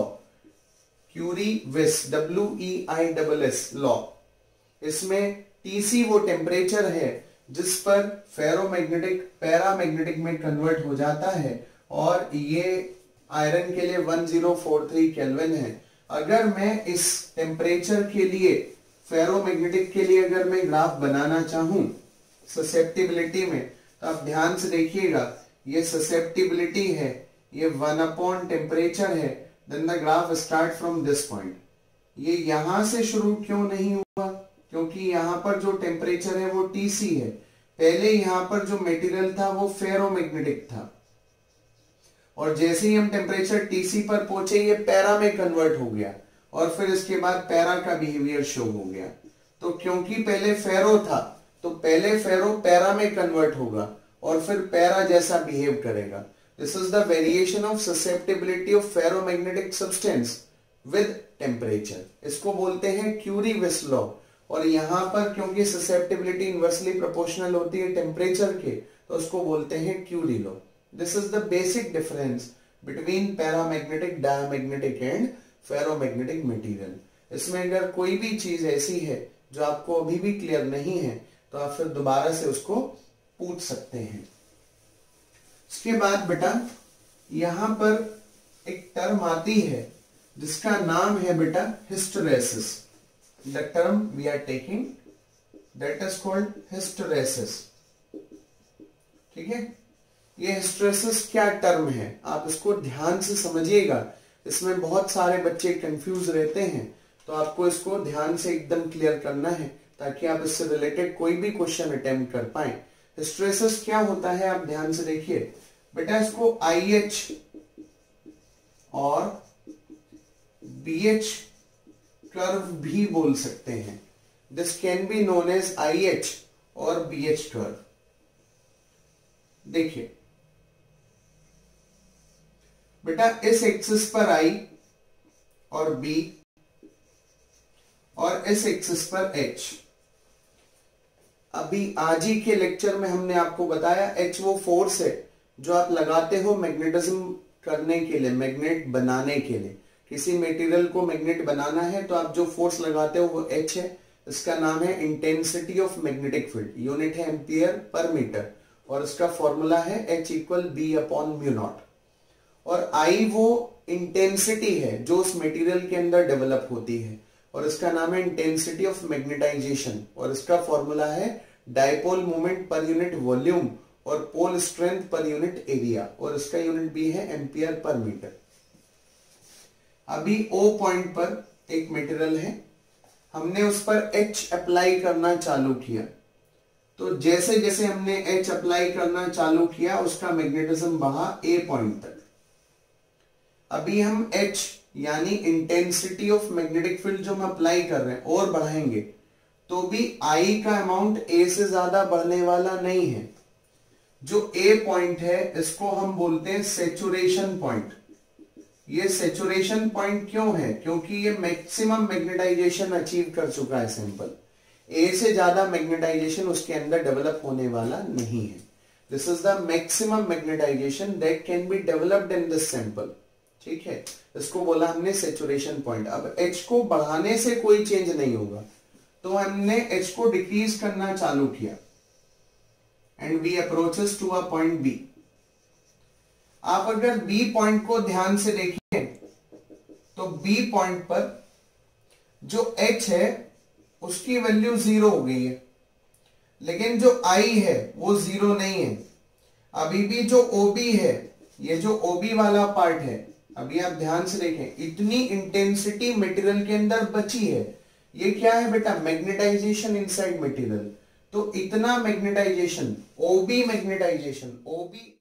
Curie Weiss WEISS law. इसमें TC वो टेम्परेचर है जिस पर फेरोमैग्नेटिक पैरामैग्नेटिक में कन्वर्ट हो जाता है, और ये आयरन के लिए 1043 केल्विन है। अगर मैं इस टेम्परेचर के लिए फेरोमैग्नेटिक के लिए अगर मैं ग्राफ बनाना चाहूं ससेप्टिबिलिटी में, तो आप ध्यान से देखिएगा, ये ससेप्टिबिलिटी है, ये 1 टेम्परेचर है, then the graph start from this point. ये यहां से शुरू क्यों नहीं हुआ? क्योंकि यहां पर जो टेम्परेचर है वो TC है। पहले यहां पर जो मटेरियल था वो फेरोमैग्नेटिक था, और जैसे ही हम टेम्परेचर TC पर पहुंचे ये पैरा में कन्वर्ट हो गया, और फिर इसके बाद पैरा का बिहेवियर शो हो गया। तो क्योंकि पहले फेरो था, तो पहले फेरो पैरा में कन्वर्ट होगा और फिर पैरा जैसा बिहेव करेगा। This is the variation of susceptibility of ferromagnetic substance with temperature. इसको बोलते हैं क्यूरी-विस लॉ। और यहां पर क्योंकि ससेप्टिबिलिटी इनवर्सली प्रोपोर्शनल होती है टेम्परेचर के, तो उसको बोलते हैं Curie law. This is the basic difference between paramagnetic, diamagnetic and ferromagnetic material. इसमें अगर कोई भी चीज ऐसी है जो आपको अभी भी क्लियर नहीं है, तो आप फिर दोबारा से उसको पूछ सकते हैं। इसके बाद बेटा यहां पर एक टर्म आती है जिसका नाम है बेटा hysteresis. The term we are taking that is called hysteresis. ठीक है, ये हिस्टेरेसिस क्या टर्म है, आप इसको ध्यान से समझिएगा। इसमें बहुत सारे बच्चे कंफ्यूज रहते हैं, तो आपको इसको ध्यान से एकदम क्लियर करना है ताकि आप इससे रिलेटेड कोई भी क्वेश्चन अटेम्प्ट कर पाए। हिस्टेरेसिस क्या होता है आप ध्यान से देखिए बेटा, इसको IH और BH कर्व भी बोल सकते हैं। This can be known as IH और BH कर्व। देखिए बेटा इस एक्सिस पर I और B और इस एक्सिस पर H। अभी आज ही के लेक्चर में हमने आपको बताया H वो फोर्स है जो आप लगाते हो मैग्नेटिज्म करने के लिए, मैग्नेट बनाने के लिए। किसी मटेरियल को मैग्नेट बनाना है तो आप जो फोर्स लगाते हो वो H है। इसका नाम है intensity of magnetic field, unit है एम्पियर पर मीटर, और इसका फॉर्मूला है H = B/μ0। और I वो इंटेंसिटी है जो उस मटेरियल के अंदर डेवलप होती है, और इसका नाम है इंटेंसिटी ऑफ मैग्नेटाइजेशन, और इसका फॉर्मूला है dipole moment per unit volume और pole strength per unit area, और इसका यूनिट भी है एम्पियर पर मीटर। अभी O पॉइंट पर एक मटेरियल है, हमने उस पर H अप्लाई करना चालू किया, तो जैसे जैसे हमने H अप्लाई करना चालू किया उसका मैग्नेटिज्म बढ़ा A पॉइंट तक। अभी हम H यानी इंटेंसिटी ऑफ मैग्नेटिक फील्ड जो हम अप्लाई कर रहे हैं और बढ़ाएंगे, तो भी I का अमाउंट A से ज्यादा बढ़ने वाला नहीं है। जो A पॉइंट है इसको हम बोलते हैं सैचुरेशन पॉइंट। ये सैचुरेशन पॉइंट क्यों है? क्योंकि ये मैक्सिमम मैग्नेटाइजेशन अचीव कर चुका है सैंपल। A से ज्यादा मैग्नेटाइजेशन उसके अंदर डेवलप होने वाला नहीं है। This is the maximum magnetization that can be developed in this sample. ठीक है, इसको बोला हमने सैचुरेशन पॉइंट। अब H को बढ़ाने से कोई चेंज नहीं होगा, तो हमने H को डिक्रीज करना चालू किया and V approaches to a point B। आप अगर B पॉइंट को ध्यान से देखिए तो B पॉइंट पर जो H है उसकी वैल्यू 0 हो गई है, लेकिन जो आई है वो जीरो नहीं है। अभी भी जो ओबी है, ये जो ओबी वाला पार्ट है, अभी आप ध्यान से देखें, इतनी इंटेंसिटी मटेरियल के अंदर बची है। ये क्या है बेटा? Magnetization inside material. तो इतना मैग्नेटाइजेशन, ओबी मैग्नेटाइजेशन, ओबी